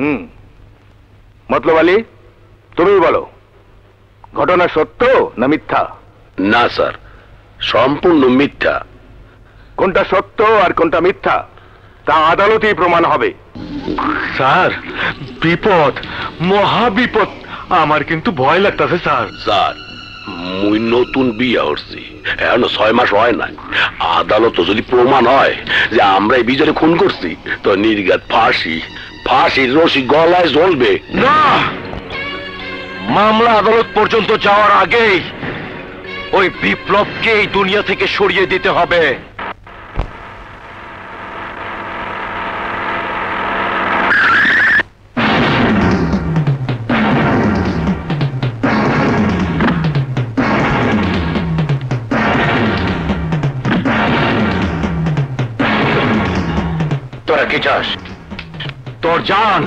মতলব আলী, তুমি বলো, ঘটনা সত্য না মিথ্যা? না স্যার, সম্পূর্ণ মিথ্যা। কোনটা সত্য আর কোনটা মিথ্যা তা আদালতেই প্রমাণ হবে। স্যার, বিপদ, মহা বিপদ। আমার কিন্তু ভয় লাগতেছে স্যার। স্যার, মুই নতুন বিয়া হচ্ছি, এখন 6 মাস হয় নাই। আদালত যদি প্রমাণ হয় যে আমরা এই বিজয় খুন করছি, তো নির্ঘাত ফাঁসি, ফাঁসির রশি গলায় জ্বলবে। না, মামলা আদালত পর্যন্ত যাওয়ার আগেই ওই বিপ্লবকে এই দুনিয়া থেকে সরিয়ে দিতে হবে। তোরা কি চাস? তোর জান।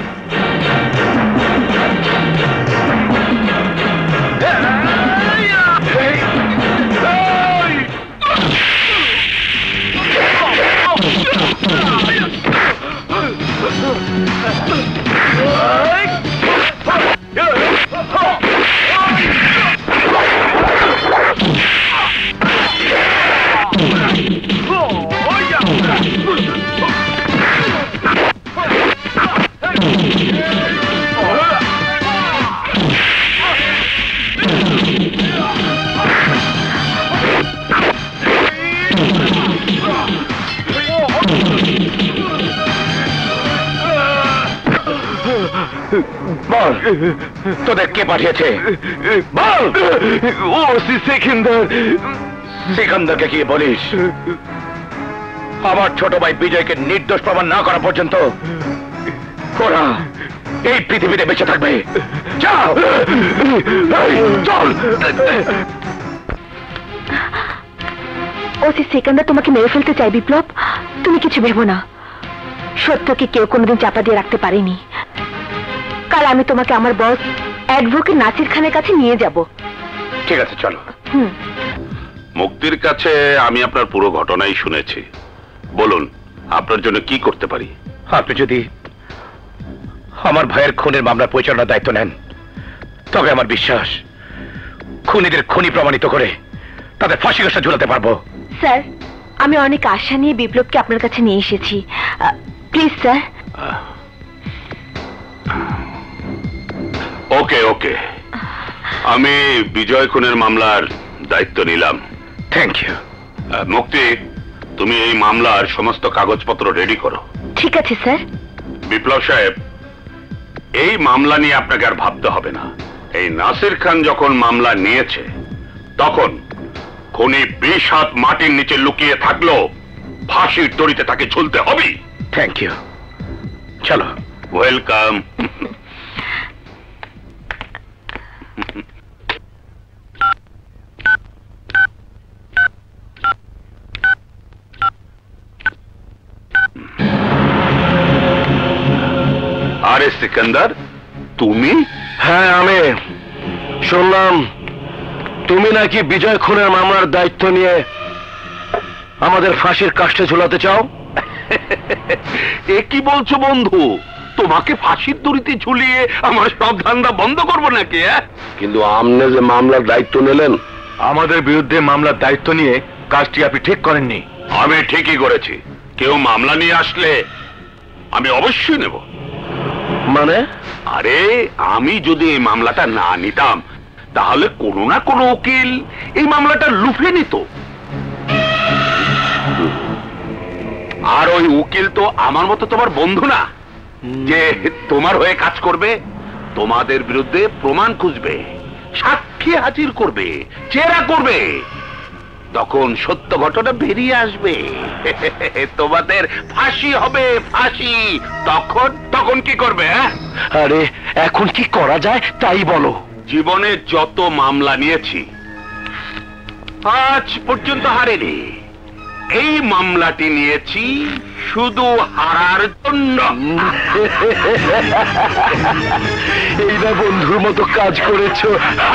বল, তোদের কে পাঠিয়েছে? বল। ওসি সিকান্দার। সিকান্দারকে কি বলিস? আমার ছোট ভাই বিজয়কে নির্দোষ প্রমাণ না করা পর্যন্ত ওরা এই পৃথিবীতে বেঁচে থাকবে। যাও, চল। ওসি সিকান্দার তোমাকে মেরে ফেলতে চাই বিপ্লব, তুমি কিছু ভেবো না। সত্যকে কেউ কোনোদিন চাপা দিয়ে রাখতে পারেনি। কাল আমি তোমাকে আমার বস অ্যাডভোকেট নাসির খানের কাছে নিয়ে যাব। ঠিক আছে, চলো। মুক্তির কাছে আমি আপনার পুরো ঘটনাই শুনেছি। বলুন, আপনার জন্য কি করতে পারি? আপনি যদি আমার ভাইয়ের খুনের মামলা পরিচালনার দায়িত্ব নেন, তবে আমার বিশ্বাস খুনিদের খুনি প্রমাণিত করে তাদের ফাঁসি কাষ্টা ঝুলাতে পারবো। স্যার, আমি অনেক আশা নিয়ে বিপ্লবকে আপনার কাছে নিয়ে এসেছি। Please sir. ওকে ওকে, আমি বিজয় খুনের মামলার দায়িত্ব নিলাম। Thank you. মুক্তি, তুমি এই মামলার সমস্ত কাগজপত্র রেডি করো। ঠিক আছে স্যার। বিপ্লব সাহেব, এই মামলা নিয়ে আপনাকে আর ভাবতে হবে না। এই নাসির খান যখন মামলা নিয়েছে তখন খুনি 20 হাত মাটির নিচে লুকিয়ে থাকলো, ফাঁসির দড়িতে তাকে ঝুলতে হবে। Thank you. চলো। ওয়েলকাম। আরে সিকান্দার, তুমি? হ্যাঁ, আমি শুনলাম তুমি নাকি বিজয় খুনের মামলার দায়িত্ব নিয়ে আমাদের ফাঁসির কাষ্ঠে ঝুলাতে চাও। এ কি বলছো বন্ধু? তোমাকে ফাঁসির দড়িতে ঝুলিয়ে আমার সব ধান্দা বন্ধ করবো নাকি? কিন্তু আপনি যে মামলার দায়িত্ব নিলেন, আমাদের বিরুদ্ধে মামলার দায়িত্ব নিয়ে কাজটি আপনি ঠিক করেননি। আমি ঠিকই করেছি। কেউ মামলা নিয়ে আসলে আমি অবশ্যই নেব। মানে? আরে, আমি যদি এই মামলাটা না নিতাম তাহলে কোনো না কোনো উকিল এই মামলাটা লুফে নিত, আর ওই উকিল তো আমার মতো তোমার বন্ধু না যে তোমার হয়ে কাজ করবে। তোমাদের বিরুদ্ধে প্রমাণ খুঁজবে, সাক্ষী হাজির করবে, জেরা করবে। তখন সত্য ঘটনা বেরিয়ে আসবে, তোমাদের ফাঁসি হবে, ফাঁসি। তখন তখন কি করবে? আরে, এখন কি করা যায় তাই বলো। জীবনে যত মামলা নিয়েছি আজ পর্যন্ত হারেনি। এই মামলাটি নিয়েছি শুধু হারার জন্য। এইবার বন্ধুর মতো কাজ করেছো।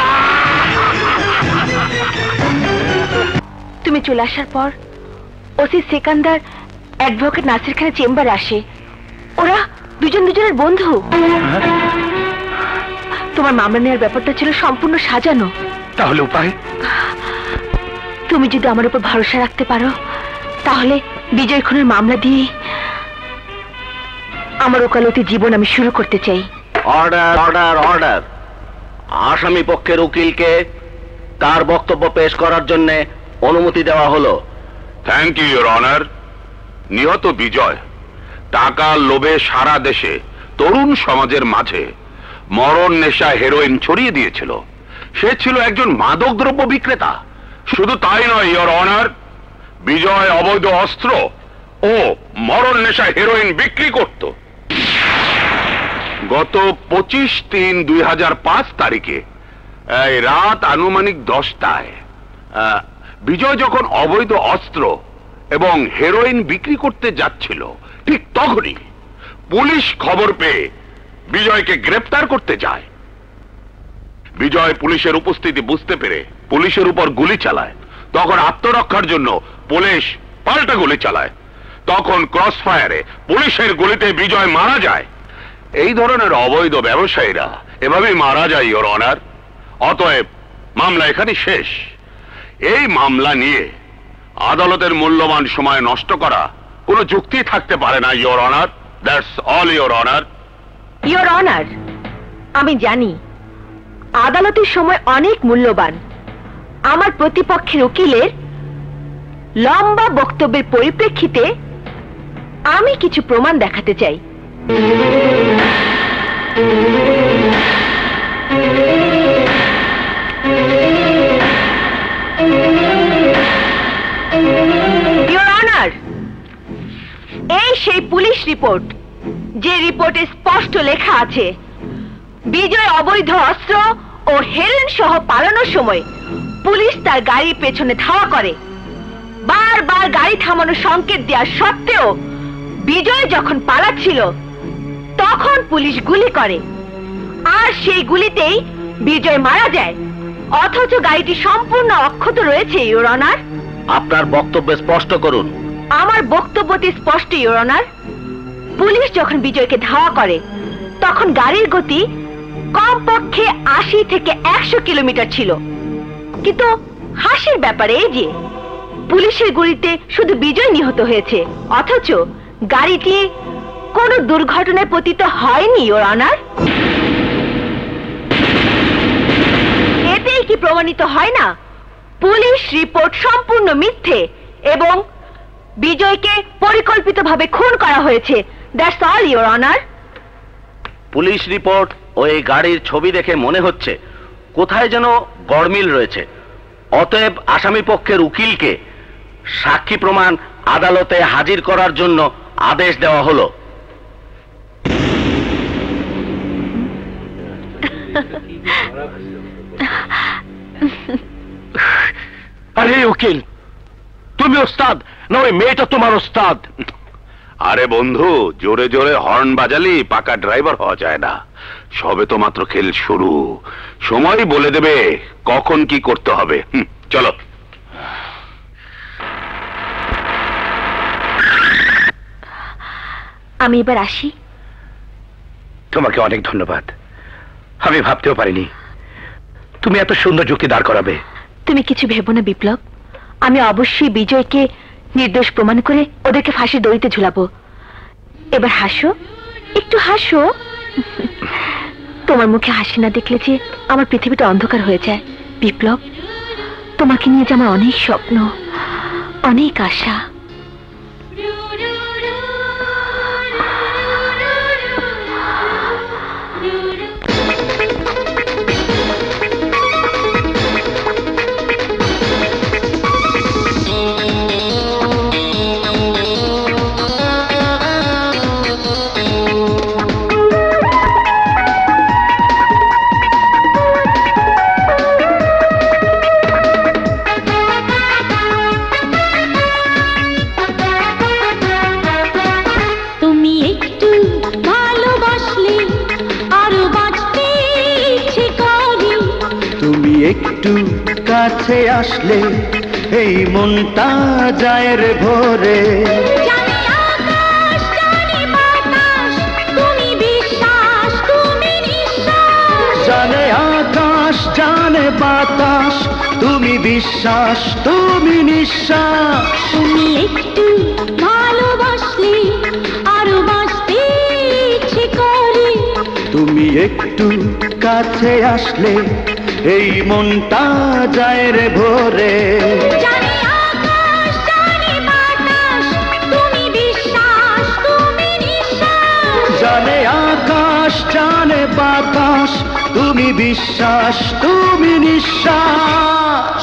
তুমি চলে আসার পর ওসি সিকান্দার অ্যাডভোকেট নাসির খানের চেম্বারে আসে। ওরা দুজনের বন্ধু। তোমার মামলা নেওয়ার ব্যাপারটা ছিল সম্পূর্ণ সাজানো। তাহলে উপায়? তুমি যদি আমার উপর ভরসা রাখতে পারো তাহলে বিজয় খুনের মামলা দিয়ে আমার ওকালতি জীবন আমি শুরু করতে চাই। Order, order, order. আসামি পক্ষের উকিলকে তার বক্তব্য পেশ করার জন্য অনুমতি দেওয়া হলো। Thank you, your honour. নিহত বিজয় টাকার লোভে সারা দেশে তরুণ সমাজের মাঝে মরণ নেশা হেরোইন ছড়িয়ে দিয়েছিল। সে ছিল একজন মাদকদ্রব্য বিক্রেতা। শুধু তাই নয়, ইওর অনার, বিজয় অবৈধ অস্ত্র ও মরণ নেশা হেরোইন বিক্রি করত। গত 25/3/2005 তারিখে রাত আনুমানিক 10টায় বিজয় যখন অবৈধ অস্ত্র এবং হেরোইন বিক্রি করতে যাচ্ছিল, ঠিক তখনই পুলিশ খবর পেয়ে বিজয়কে গ্রেপ্তার করতে যায়। বিজয় পুলিশের উপস্থিতি বুঝতে পেরে পুলিশের উপর গুলি চালায়। তখন আত্মরক্ষার জন্য পুলিশ পাল্টা গুলি চালায়। তখন ক্রস ফায়ারে পুলিশের গুলিতে বিজয় মারা যায়। এই ধরনের অবৈধ ব্যবসায়ীরা এভাবেই মারা যায়, ইওর অনার। অতএব মামলা এখানে শেষ। এই মামলা নিয়ে আদালতের মূল্যবান সময় নষ্ট করা কোনো যুক্তি থাকতে পারে না, your honour. That's all, your honour. Your honour, আমি জানি আদালতের সময় অনেক মূল্যবান। আমার প্রতিপক্ষের উকিলের লম্বা বক্তব্যের পরিপ্রেক্ষিতে আমি কিছু প্রমাণ দেখাতে চাই। ইওর অনার, এই সেই পুলিশ রিপোর্ট যে রিপোর্টে স্পষ্ট লেখা আছে বিজয় অবৈধ অস্ত্র ও হেরোইন সহ পালানোর সময় পুলিশ তার গাড়ির পেছনে ধাওয়া করে। বারবার গাড়ি থামানোর সংকেত দেওয়া সত্ত্বেও বিজয় যখন পালাচ্ছিল তখন পুলিশ গুলি করে, আর সেই গুলিতেই বিজয় মারা যায়। অথচ গাড়িটি সম্পূর্ণ অক্ষত রয়েছে, ইওর অনার। আপনার বক্তব্য স্পষ্ট করুন। আমার বক্তব্যটি স্পষ্ট, ইওর অনার। পুলিশ যখন বিজয়কে ধাওয়া করে তখন গাড়ির গতি কমপক্ষে 80 থেকে 100 কিলোমিটার ছিল। কিন্তু হাসির ব্যাপারে এই যে পুলিশের গুলিতে শুধু বিজয় নিহত হয়েছে, অথচ গাড়িটি কোনো দুর্ঘটনায় পতিত হয়নি, ইওর অনার। এতেই কি প্রমাণিত হয় না পুলিশ রিপোর্ট সম্পূর্ণ মিথ্যে এবং বিজয়কে পরিকল্পিতভাবে খুন করা হয়েছে? That's all, your honour. Police report ও এই গাড়ির ছবি দেখে মনে হচ্ছে কোথায় যেন গড়মিল রয়েছে। অতএব আসামি পক্ষের উকিলকে সাক্ষী প্রমাণ আদালতে হাজির করার জন্য আদেশ দেওয়া হলো। আরে উকিল, তুমি ওস্তাদ না ওই মেয়েটা তোমার ওস্তাদ? আরে বন্ধু, জোরে জোরে হর্ন বাজালি পাকা ড্রাইভার হওয়া যায় না। সবে তো মাত্র খেল শুরু, সময় বলে দেবে কখন কি করতে হবে। চলো। আমি এবার আসি। তোমাকে অনেক ধন্যবাদ। আমি ভাবতেও পারিনি তুমি এত সুন্দর যুক্তি দাঁড় করাবে। তুমি কিছু ভেবো না বিপ্লব, আমি অবশ্যই বিজয়কে নির্দোষ প্রমাণ করে ওদেরকে ফাঁসির দড়িতে ঝুলাবো। এবার হাসো, একটু হাসো। তোমার মুখে হাসি না দেখলে যে আমার পৃথিবীটা অন্ধকার হয়ে যায়। বিপ্লব, তোমাকে নিয়ে যে আমার অনেক স্বপ্ন, অনেক আশা। একটু কাছে আসলে এই মনটা যায় রে ভরে। জানে আকাশ জানে বাতাস তুমি বিশ্বাস তুমি নিঃশ্বাস। জানে আকাশ জানে বাতাস তুমি বিশ্বাস তুমি নিঃশ্বাস। তুমি একটু ভালোবাসলে আরো বাঁচতে ইচ্ছে করে। তুমি একটু কাছে আসলে এই মনটা যায় রে ভরে। জানে আকাশ জানে বাতাস তুমি বিশ্বাস তুমি নিঃশ্বাস। জানে আকাশ জানে বাতাস তুমি বিশ্বাস তুমি নিঃশ্বাস।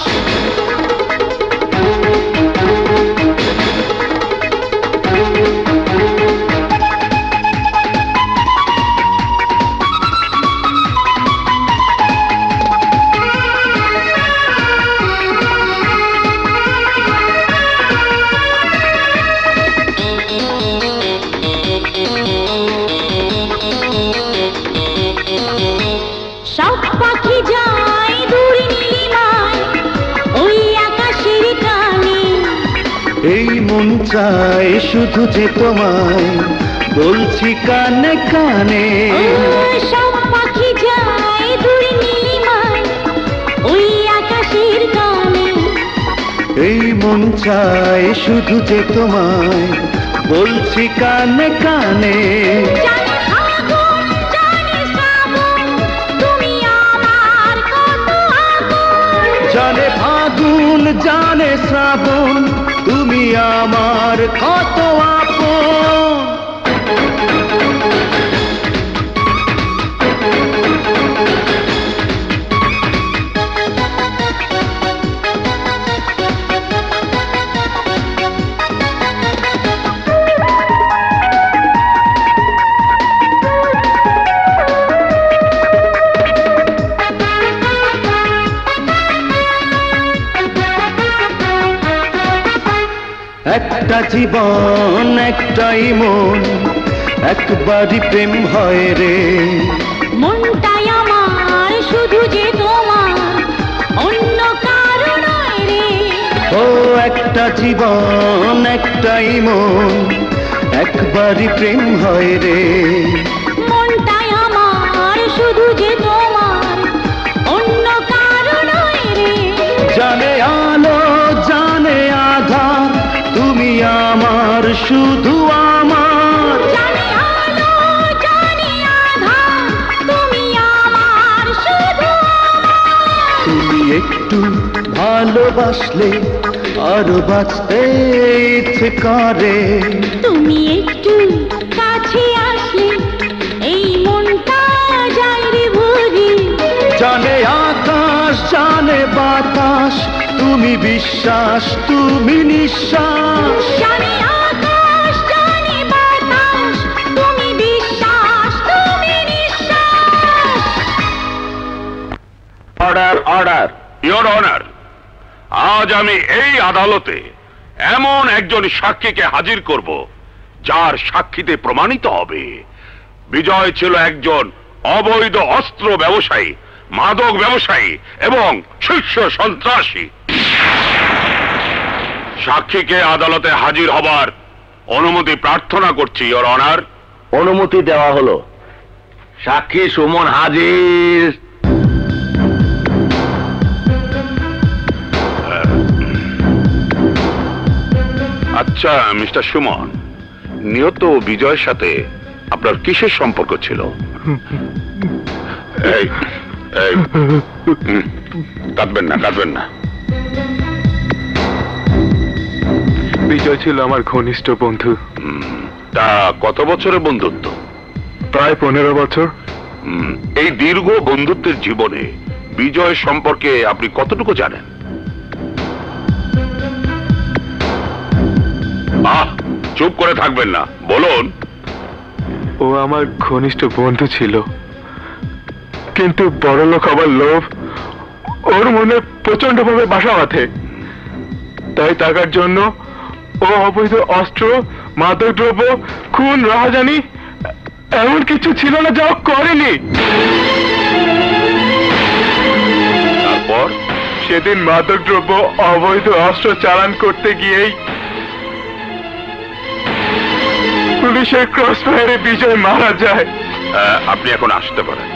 পাখি যায় দূর নীলিমায় ওই আকাশের টানে। এই মন চায় শুধু যে তোমায় বলছি কানে কানে। সব পাখি যায় দূর নীলিমায় ওই আকাশের টানে। এই মন চায় শুধু যে তোমায় বলছি কানে কানে। জানে ফাগুন জানে শ্রাবণ তুমি আমার কত আপন। জানে ফাগুন জানে শ্রাবণ তুমি আমার কত আপন। একটা জীবন একটাই মন একবারই প্রেম হয় রে। মনটাই আমার শুধু যে তোমার অন্য কারো নয় রে। ও একটা জীবন একটাই মন একবারই প্রেম হয় রে। মনটাই আমার শুধু যে তোমার অন্য কারো নয় রে। জানে আলো জানে আধার তুমি আমার শুধু আমার। জানে আলো জানে আধার তুমি আমার শুধু আমার। তুমি একটু ভালোবাসলে আরো বাঁচতে ইচ্ছে করে। তুমি একটু কাছে আসলে এই মনটা যায় রে ভরে। জানে আকাশ জানে বাতাস তুমি বিশ্বাস তুমি নিঃশ্বাস। জানে আকাশ জানে বাতাস তুমি বিশ্বাস তুমি নিঃশ্বাস। অর্ডার অর্ডার ইওর অনার, আজ আমি এই আদালতে এমন একজন সাক্ষীকে হাজির করব যার সাক্ষীতে প্রমাণিত হবে বিজয় ছিল একজন অবৈধ অস্ত্র ব্যবসায়ী, মাদক ব্যবসায়ী এবং শীর্ষ সন্ত্রাসী। সাক্ষীকে আদালতে হাজির হবার অনুমতি প্রার্থনা করছি ইওর অনার। অনুমতি দেওয়া হলো। সাক্ষী সুমন হাজির। আচ্ছা মিস্টার সুমন, নিহত বিজয়ের সাথে আপনার কিসের সম্পর্ক ছিল? এই এই কাঁদবেন না কাঁদবেন না। বিজয় ছিল আমার ঘনিষ্ঠ বন্ধু। তা কত বছরের বন্ধুত্ব? প্রায় 15 বছর। এই দীর্ঘ বন্ধুত্বের জীবনে বিজয় সম্পর্কে আপনি কতটুকু জানেন? চুপ করে থাকবেন না, বলুন। ও আমার ঘনিষ্ঠ বন্ধু ছিল, কিন্তু বড়লোক হবার লোভ ওর মনে প্রচন্ড ভাবে বাসা বাঁধে। তাই টাকার জন্য ও অবৈধ অস্ত্র, মাদকদ্রব্য, খুন, রাহাজানি এমন কিছু ছিল না যা করেনি। তারপর সেদিন মাদকদ্রব্য, অবৈধ অস্ত্র চালান করতে গিয়েই পুলিশের ক্রসফায়ারে বিজয় মারা যায়। আপনি এখন আসতে পারেন।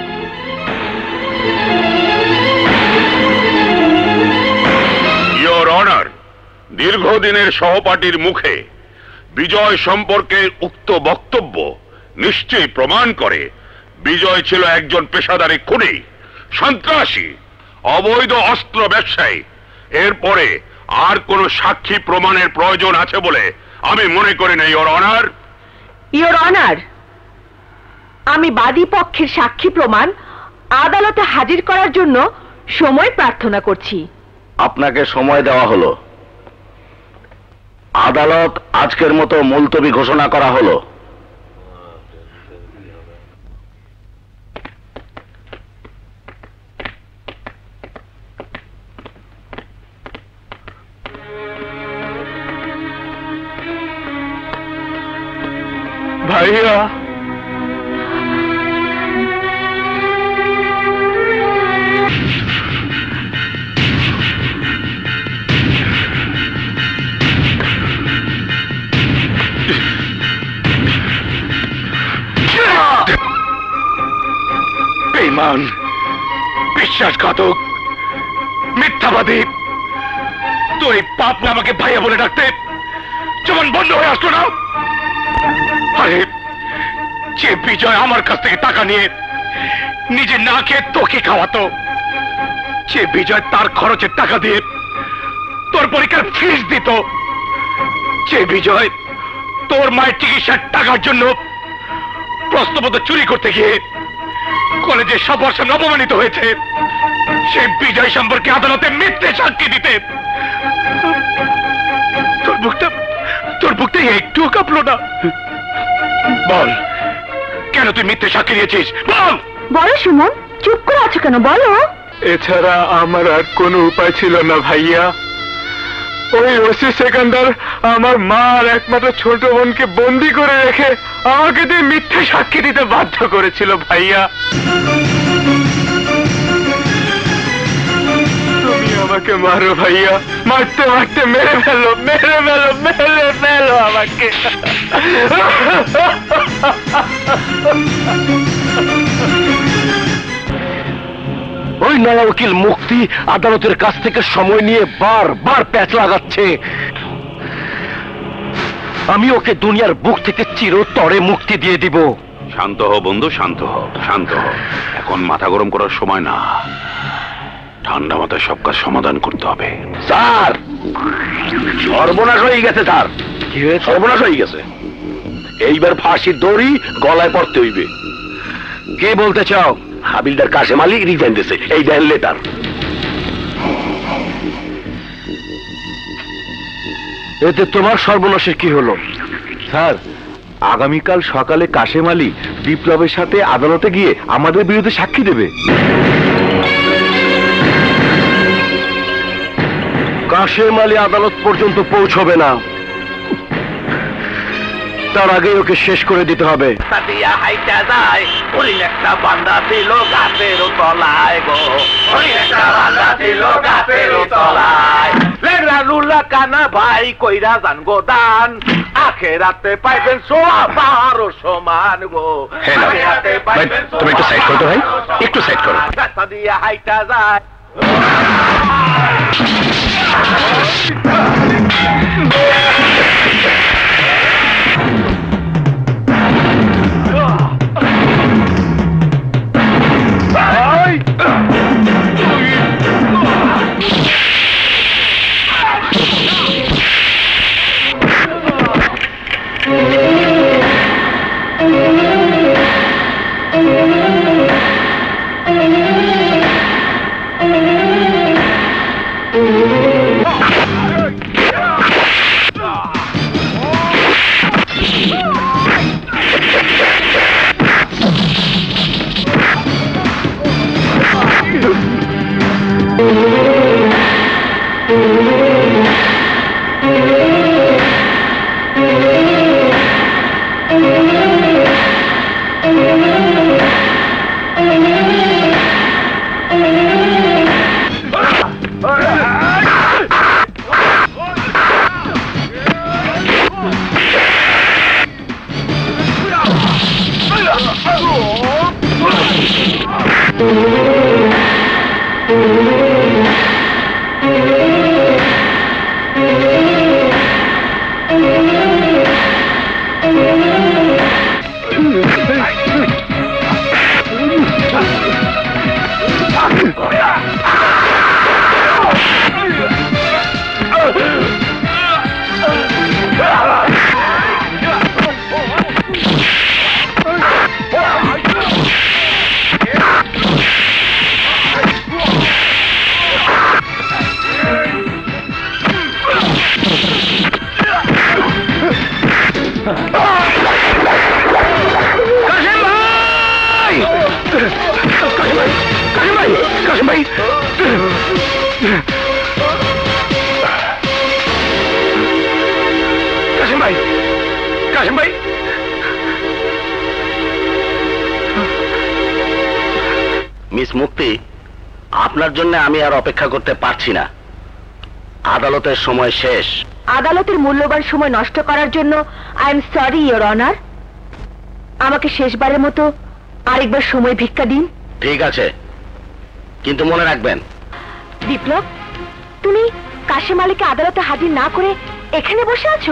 ইওর অনার, দীর্ঘদিনের সহপাঠীর মুখে বিজয় সম্পর্কে উক্ত বক্তব্য নিশ্চয়ই প্রমাণ করে বিজয় ছিল একজন পেশাদারী খুনি, সন্ত্রাসী, অবৈধ অস্ত্র ব্যবসায়ী। এরপরে আর কোন সাক্ষী প্রমাণের প্রয়োজন আছে বলে আমি মনে করি না ইওর অনার। ইওর অনার, আমি বাদী পক্ষের সাক্ষী প্রমাণ আদালতে হাজির করার জন্য সময় প্রার্থনা করছি। আপনাকে সময় দেওয়া হলো। আদালত আজকের মতো মুলতবি ঘোষণা করা হলো। ভাইয়া, বেঈমান, বিশ্বাসঘাতক, মিথ্যাবাদী, তোর এই পাপ না আমাকে ভাইয়া বলে ডাকতে যেমন বন্ধ হয়ে আসলো না? আরে যে বিজয় আমার কাছ থেকে টাকা নিয়ে নিজে না খেয়ে তোকে খাওয়াতো, যে বিজয় তার খরচের টাকা দিয়ে তোর পরীক্ষার ফিস দিত, যে বিজয় তোর মায়ের চিকিৎসার টাকার জন্য প্রশ্নপত্র চুরি করতে গিয়ে কলেজের সব বর্ষ অপমানিত হয়েছে, সেই বিজয় সম্পর্কে আদালতে মিথ্যে সাক্ষী দিতে তোর বুকটা একটুও কাঁপলো না? বল, কেন তুই মিথ্যে সাক্ষী দিয়েছিস? বল। বলো সুমন, চুপ করে আছো কেন? বলো। এছাড়া আমার আর কোনো উপায় ছিল না ভাইয়া। ওই ওসি সেকেন্ডার আমার মা আর একমাত্র ছোট বোনকে বন্দি করে রেখে আমাকে দিয়ে মিথ্যে সাক্ষী দিতে বাধ্য করেছিল ভাইয়া। তুমি আমাকে মারো ভাইয়া, মারতে মারতে মেরে ফেলো, মেরে ফেলো, মেরে ফেলো আমাকে। ওই নয়া উকিল মুক্তি আদালতের কাছ থেকে সময় নিয়ে বারবার প্যাচ লাগাচ্ছে। আমি ওকে দুনিয়ার বুক থেকে চিরতরে মুক্তি দিয়ে দিব। শান্ত হ বন্ধু, শান্ত হ, শান্ত হ। এখন মাথা গরম করার সময় না, ঠান্ডা মাথায় সব কাজ সমাধান করতে হবে। স্যার, সর্বনাশ হয়ে গেছে স্যার। কি হয়েছে? সর্বনাশ হয়ে গেছে। এইবার ফাঁসির দড়ি গলায় পড়তে হইবে। কে বলতে চাও? হাবিলদার কাশেম আলী রিজাইন দিয়েছে, এই দেন লেটার। এতে তোমার সর্বনাশের কি হলো? স্যার, আগামীকাল সকালে কাশেম আলী বিপ্লবের সাথে আদালতে গিয়ে আমাদের বিরুদ্ধে সাক্ষী দেবে। কাশেম আলী আদালত পর্যন্ত পৌঁছবে না, তার আগে ওকে শেষ করে দিতে হবে। কানা ভাই কইরা জান গো দান, আখেরাতে পাইবেন সোয়া পাহাড় সমান গো। তুমি একটু সাইড করো ভাই, একটু সাইড করো। রাস্তা দিয়া হাইটা যায়। মিস মুক্তি, আপনার জন্য আমি আর অপেক্ষা করতে পারছি না। আদালতের সময় শেষ। আদালতের মূল্যবান সময় নষ্ট করার জন্য I am sorry your honour. আমাকে শেষবারের মতো আরেকবার সময় ভিক্ষা দিন। ঠিক আছে, কিন্তু মনে রাখবেন। বিপ্লব, তুমি কাশেম আলীকে আদালতে হাজির না করে এখানে বসে আছো?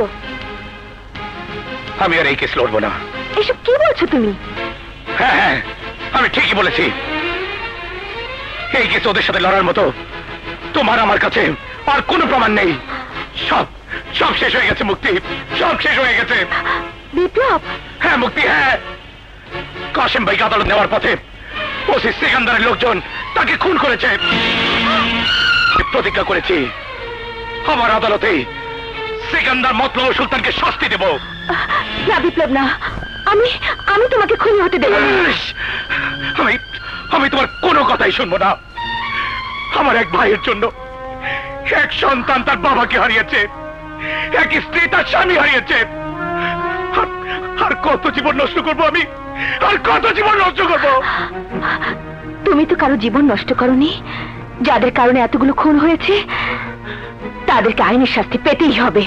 আমি আর এই কেস লড়বো না। এসব কি বলছো তুমি? হ্যাঁ হ্যাঁ, আমি ঠিকই বলেছি। এই কেস ওদের সাথে লড়ার মতো তোমার আমার কাছে আর কোনো প্রমাণ নেই। সব সব শেষ হয়ে গেছে মুক্তি, সব শেষ হয়ে গেছে। বিপ্লব। হ্যাঁ মুক্তি, হ্যাঁ। কাশেম ভাইকে আদালত নেওয়ার পথে ওসি সিকান্দারের লোকজন তাকে খুন করেছে। প্রতিজ্ঞা করেছি আমার আদালতে সিকান্দার মতলব সুলতানকে শাস্তি দেব। না বিপ্লব না, আমি আমি তোমাকে খুনি হতে দেব না। আমি আমি তোমার কোনো কথাই শুনবো না। আমার এক ভাইয়ের জন্য এক সন্তান তার বাবাকে হারিয়েছে, এক স্ত্রী তার স্বামী হারিয়েছে। আর কত জীবন নষ্ট করবো আমি, আর কত জীবন নষ্ট করবো? তুমি তো কারো জীবন নষ্ট করনি। যাদের কারণে এতগুলো খুন হয়েছে তাদেরকে আইনের শাস্তি পেতেই হবে।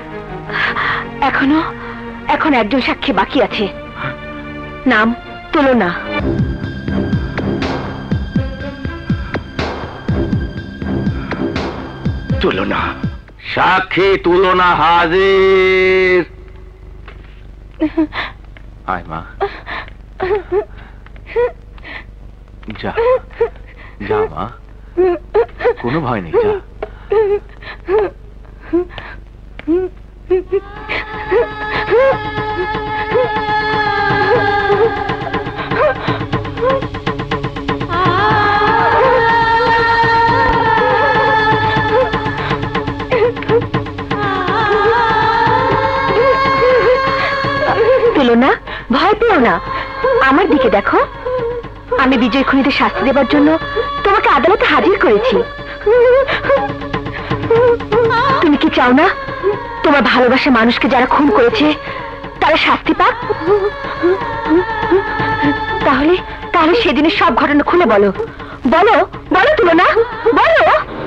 এখন একজন সাক্ষী বাকি আছে, নাম তুলনা। তুলনা। সাক্ষী তুলনা হাজির। আয় মা, যা যা মা, কোনো ভয় নেই, যা। তুলনা, ভয় পেও না, আমার দিকে দেখো। আমি বিজয় খুনিদের শাস্তি দেবার জন্য তোমাকে আদালতে হাজির করেছি। তুমি কি চাও না তোমার ভালোবাসা মানুষকে যারা খুন করেছে তারা শাস্তি পাক? তাহলে তাহলে সেদিনের সব ঘটনা খুলে বলো, বলো বলো তুলনা, বলো।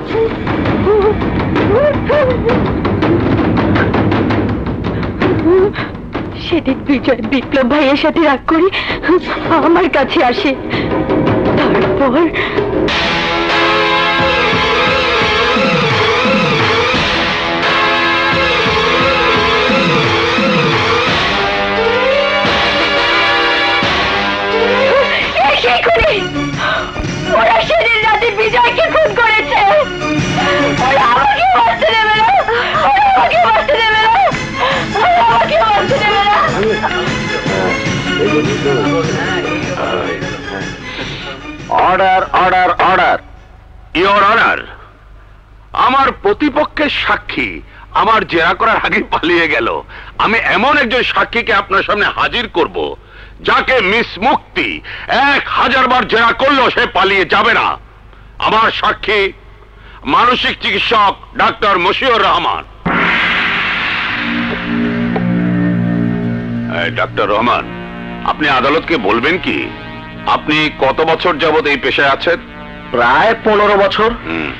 সেদিন বিজয় বিপ্লব ভাইয়ের সাথে রাগ করে আমার কাছে আসে, তারপর ওরা সেদিন রাতে বিজয়কে খুন করেছে। ওরা আমাকে বাঁচতে দেবে না, ওরা আমাকে বাঁচতে দেবে না, ওরা আমাকে বাঁচতে দেবে না। Order order order. Your honour, আমার প্রতিপক্ষের সাক্ষী আমার জেরা করার আগে পালিয়ে গেল। আমি এমন একজন সাক্ষীকে আপনার সামনে হাজির করব যাকে মিস মুক্তি 1000 বার জেরা করলেও সে পালিয়ে যাবে না। আমার সাক্ষী মানসিক চিকিৎসক ডাক্তার মশিউর রহমান। ডাক্তার রহমান, আপনি আদালতকে বলবেন কি আপনি কত বছর যাবত এই পেশায় আছেন? প্রায় 15 বছর।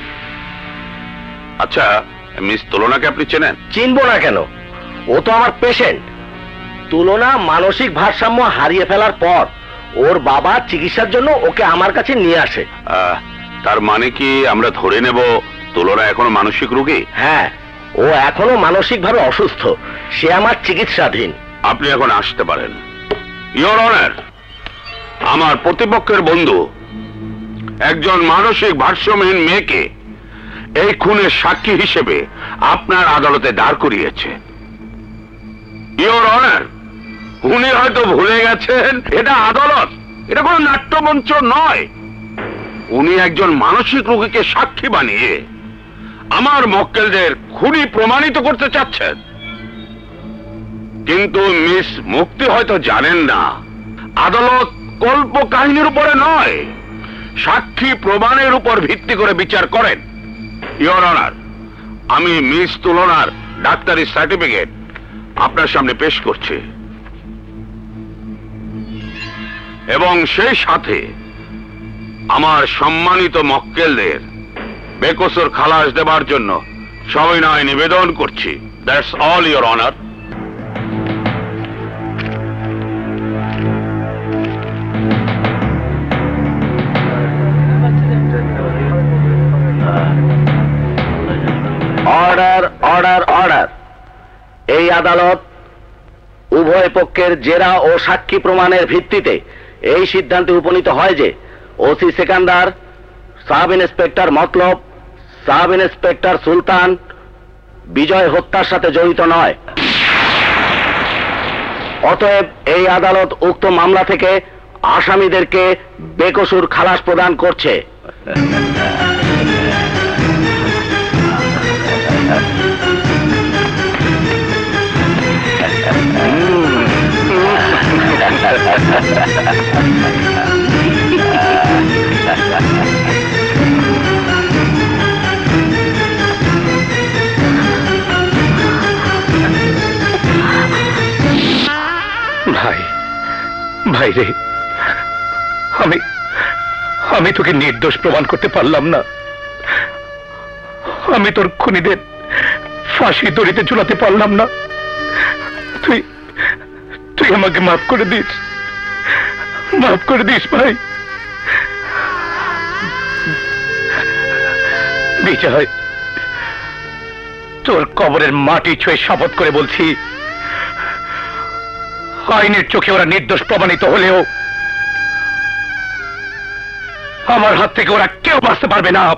আচ্ছা, মিস তুলনাকে আপনি চেনেন? চিনবো না কেন, ও তো আমার পেশেন্ট। তুলনা মানসিক ভারসাম্য হারিয়ে ফেলার পর ওর বাবা চিকিৎসার জন্য ওকে আমার কাছে নিয়ে আসে। তার মানে কি আমরা ধরে নেব তুলনা এখনো মানসিক রোগী? হ্যাঁ, ও এখনো মানসিকভাবে অসুস্থ, সে আমার চিকিৎসাধীন। আপনি এখন আসতে পারেন। ইওর অনার, আমার প্রতিপক্ষের বন্ধু একজন মানসিক ভারসাম্যহীন মেয়েকে এই খুনের সাক্ষী হিসেবে আপনার আদালতে দাঁড় করিয়েছে। ইওর অনার, উনি হয়তো ভুলে গেছেন এটা আদালত, এটা কোনো নাট্যমঞ্চ নয়। উনি একজন মানসিক রোগীকে সাক্ষী বানিয়ে আমার মক্কেলদের খুনি প্রমাণিত করতে চাচ্ছেন। কিন্তু মিস মুক্তি হয়তো জানেন না, আদালত কল্প কাহিনীর উপরে নয়, সাক্ষী প্রমাণের উপর ভিত্তি করে বিচার করেন। ইওর অনার, আমি মিস তুলনার ডাক্তারি সার্টিফিকেট আপনার সামনে পেশ করছি এবং সেই সাথে আমার সম্মানিত মক্কেলদের বেকসুর খালাস দেবার জন্য সবিনয় নিবেদন করছি। That's all your honour. এই আদালত উভয় পক্ষের জেরা ও সাক্ষী প্রমাণের ভিত্তিতে এই সিদ্ধান্তে উপনীত হয় যে OC Sekandar, sub inspector Matlab, sub inspector Sultan Bijoy হত্যার সাথে জড়িত নয়। অতএব এই আদালত উক্ত মামলা থেকে আসামিদেরকে বেকসুর খালাস প্রদান করছে। ভাই, ভাই রে, আমি তোকে নির্দোষ প্রমাণ করতে পারলাম না। আমি তোর খুনিদের ফাঁসি দড়িতে ঝুলাতে পারলাম না। তুই আমাকে মাফ করে দিস, মাফ করে দিস ভাই। বিজয়, তোর কবরের মাটি ছুঁয়ে শপথ করে বলছি, আইনের চোখে ওরা নির্দোষ প্রমাণিত হলেও আমার হাত থেকে ওরা কেউ বাঁচতে পারবে না।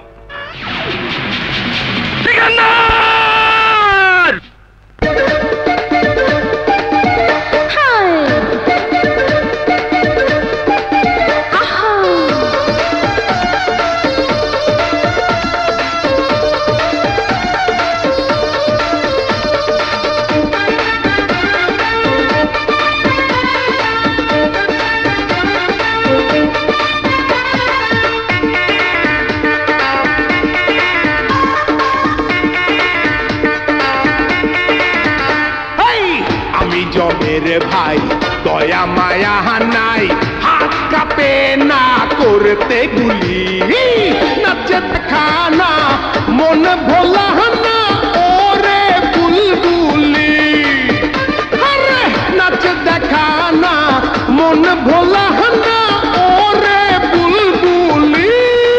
ভাই দয়া মায়া নাই, হাত কাঁপে না করতে গুলি, নাচে দেখানা মন ভোলা না ওরে বুলবুলি, আরে নাচে দেখানা মন ভোলা না ওরে বুলবুলি।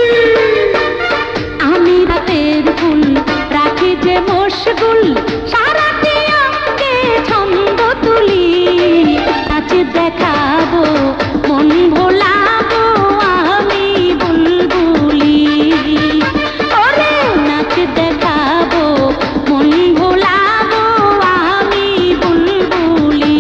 আমি রাতের ফুল রাখি যে মশগুল, সারাটি অঙ্গে ছন্দ তুলি, নাচে দেখাবো মন ভোলাবো আমি বুলবুলি, ওরে নাচে দেখাবো মন ভোলাবো আমি বুলবুলি।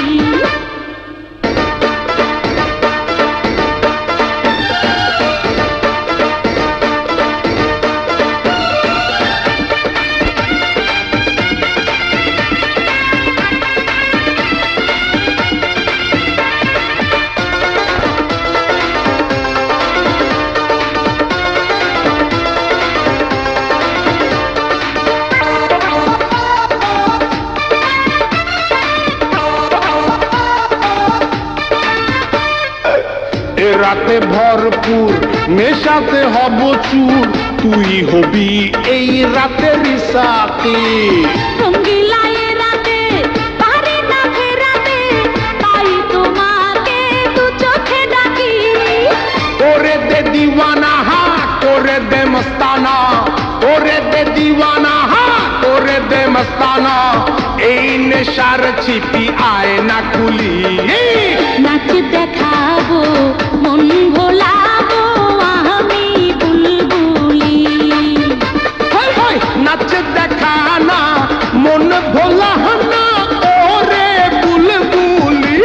রাতে ভরপুর নেশাতে হব চুর, তুই হবি এই রাতের সাথে। রঙ্গিলায় রাতে পারি না ফেরাতে, তাই তোমাকে দু চোখে ডাকি। ওরে দে দিওয়ানা হা করে দে মস্তানা, ওরে দে দিওয়ানা হা করে দে মস্তানা, এই নেশার ছিপি আয় না খুলি, নাচ দেখাবো মন ভোলাবো আমি বুলবুলি, নাচ দেখানা মন ভোলা না ওরে বুলবুলি।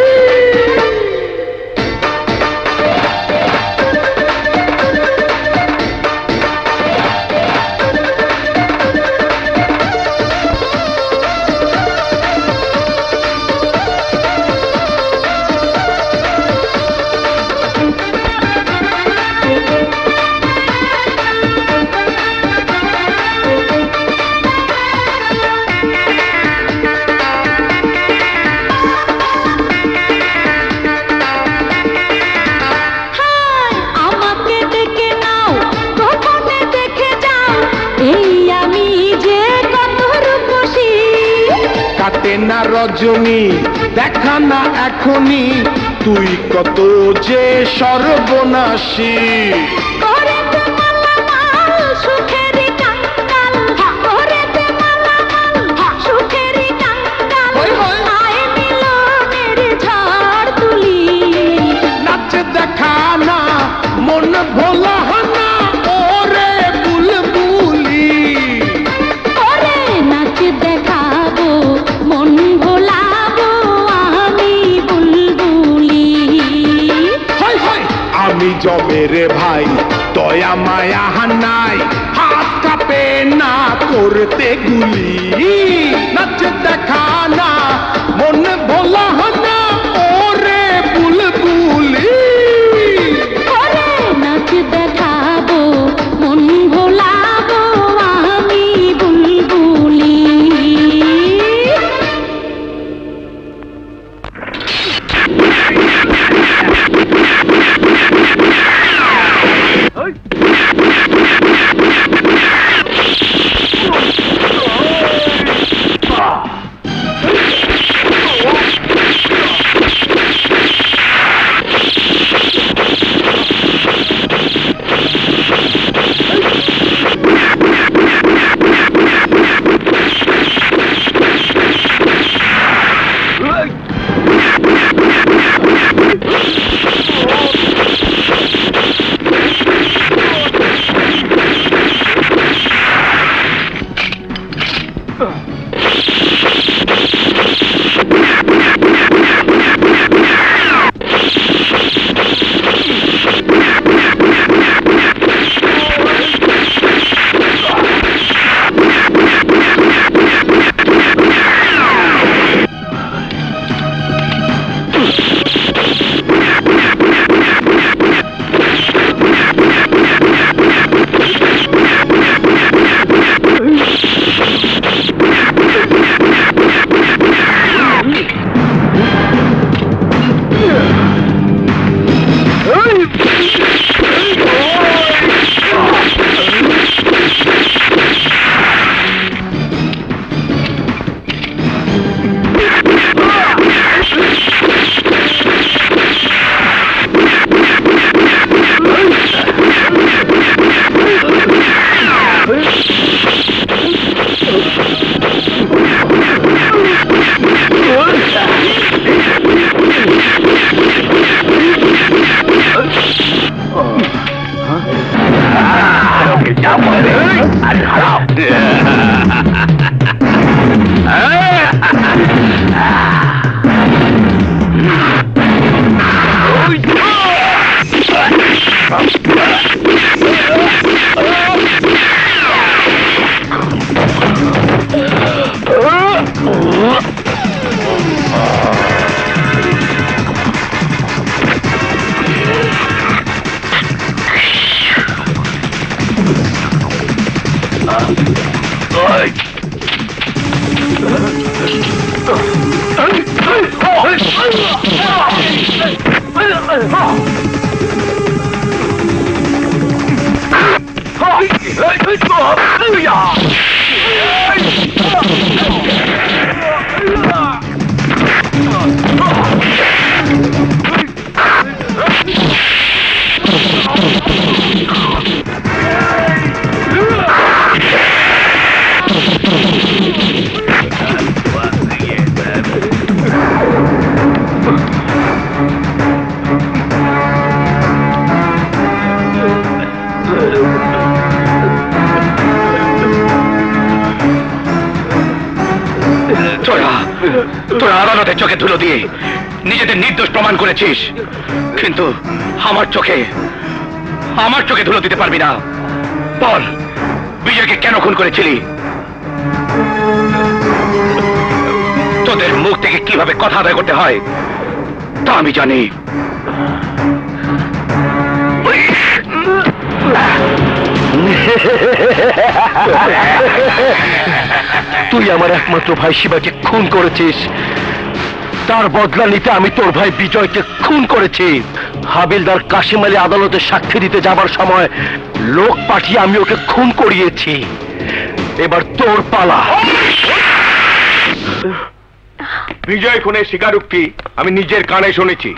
কাটে না রজনী দেখা না এখনই, তুই কত যে সর্বনাশী। সুখেরি কাঙ্গাল আমি জবে রে ভাই দয়া মায়া নাই হাত কাঁপে না করতে গুলি নাচ দেখা না মন ভোলা না ওরে বুলবুলি নাচ দেখাবো মন ভোলাবো আমি বুলবুলি তোরা আদালতের চোখে ধুলো দিয়ে নিজেদের নির্দোষ প্রমাণ করেছিস, কিন্তু আমার চোখে ধুলো দিতে পারবি না। বল, বিজয়কে কেন খুন করেছিলি? তোদের মুখ থেকে কিভাবে কথা আদায় করতে হয় তা আমি জানি। তুই আমার একমাত্র ভাই শিবাকে খুন করেছিস, তার বদলা নিতে আমি তোর ভাই বিজয়কে খুন করেছি। হাবিলদার কাশিম আলী আদালতে সাক্ষী দিতে যাবার সময় লোক পাঠিয়ে আমি ওকে খুন করিয়েছি। এবার তোর পালা। বিজয় খুনের স্বীকারোক্তি আমি নিজের কানে শুনেছি।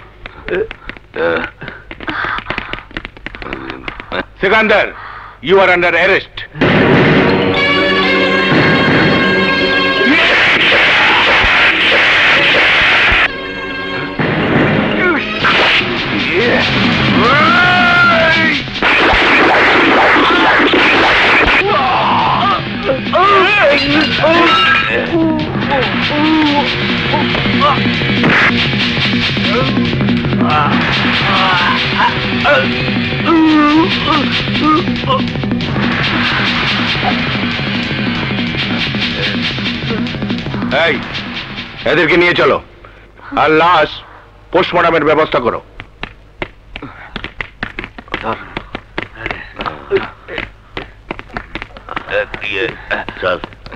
Sikandar, you are under arrest. এই এদেরকে নিয়ে চলো আর লাশ পোস্টমর্টমের ব্যবস্থা করো। চল।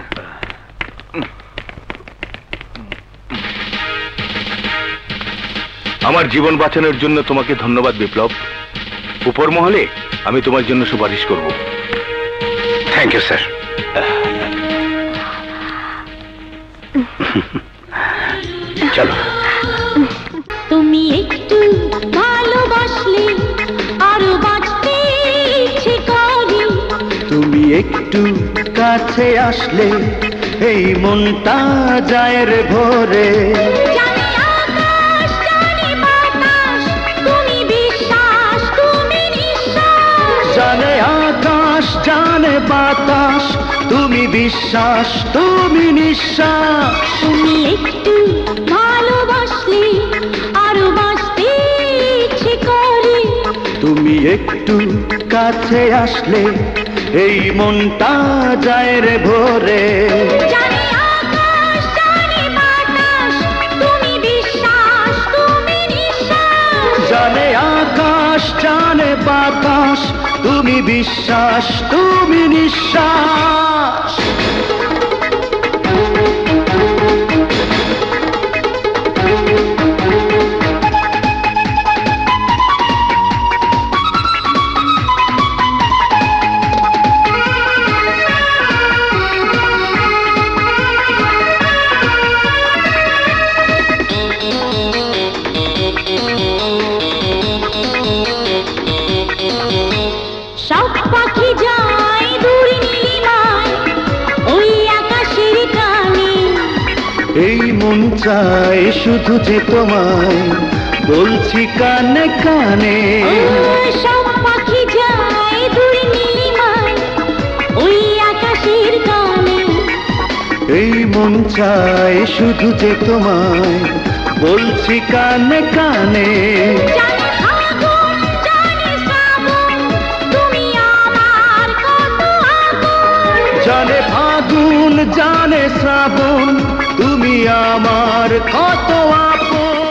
আমার জীবন বাঁচানোর জন্য তোমাকে ধন্যবাদ বিপ্লব। উপর মহলে আমি তোমার জন্য সুপারিশ করব। Thank you sir. চলো। তুমি একটু ভালোবাসলে আরো বাঁচতে ইচ্ছে করে। তুমি একটু কাছে আসলে এই মনটা যায় রে ভরে। জানে আকাশ জানে বাতাস তুমি বিশ্বাস তুমি নিঃশ্বাস। জানে আকাশ জানে বাতাস তুমি বিশ্বাস তুমি নিঃশ্বাস। তুমি একটু ভালোবাসলে আরো বাঁচতে ইচ্ছে করে। তুমি একটু কাছে আসলে এই মনটা যায় রে ভরে। জানে আকাশ জানে বাতাস তুমি বিশ্বাস তুমি নিঃশ্বাস। জানে আকাশ জানে বাতাস তুমি বিশ্বাস তুমি নিঃশ্বাস। সব পাখি যায় দূর নীলিমায় ওই আকাশের টানে। এই মন চায় শুধু যে তোমায় বলছি কানে কানে। সব পাখি যায় দূর নীলিমায় ওই আকাশের টানে। এই মন চায় শুধু যে তোমায় বলছি কানে কানে। জানে ফাগুন জানে শ্রাবণ তুমি আমার কত আপন। জানে ফাগুন জানে শ্রাবণ তুমি আমার কত আপন।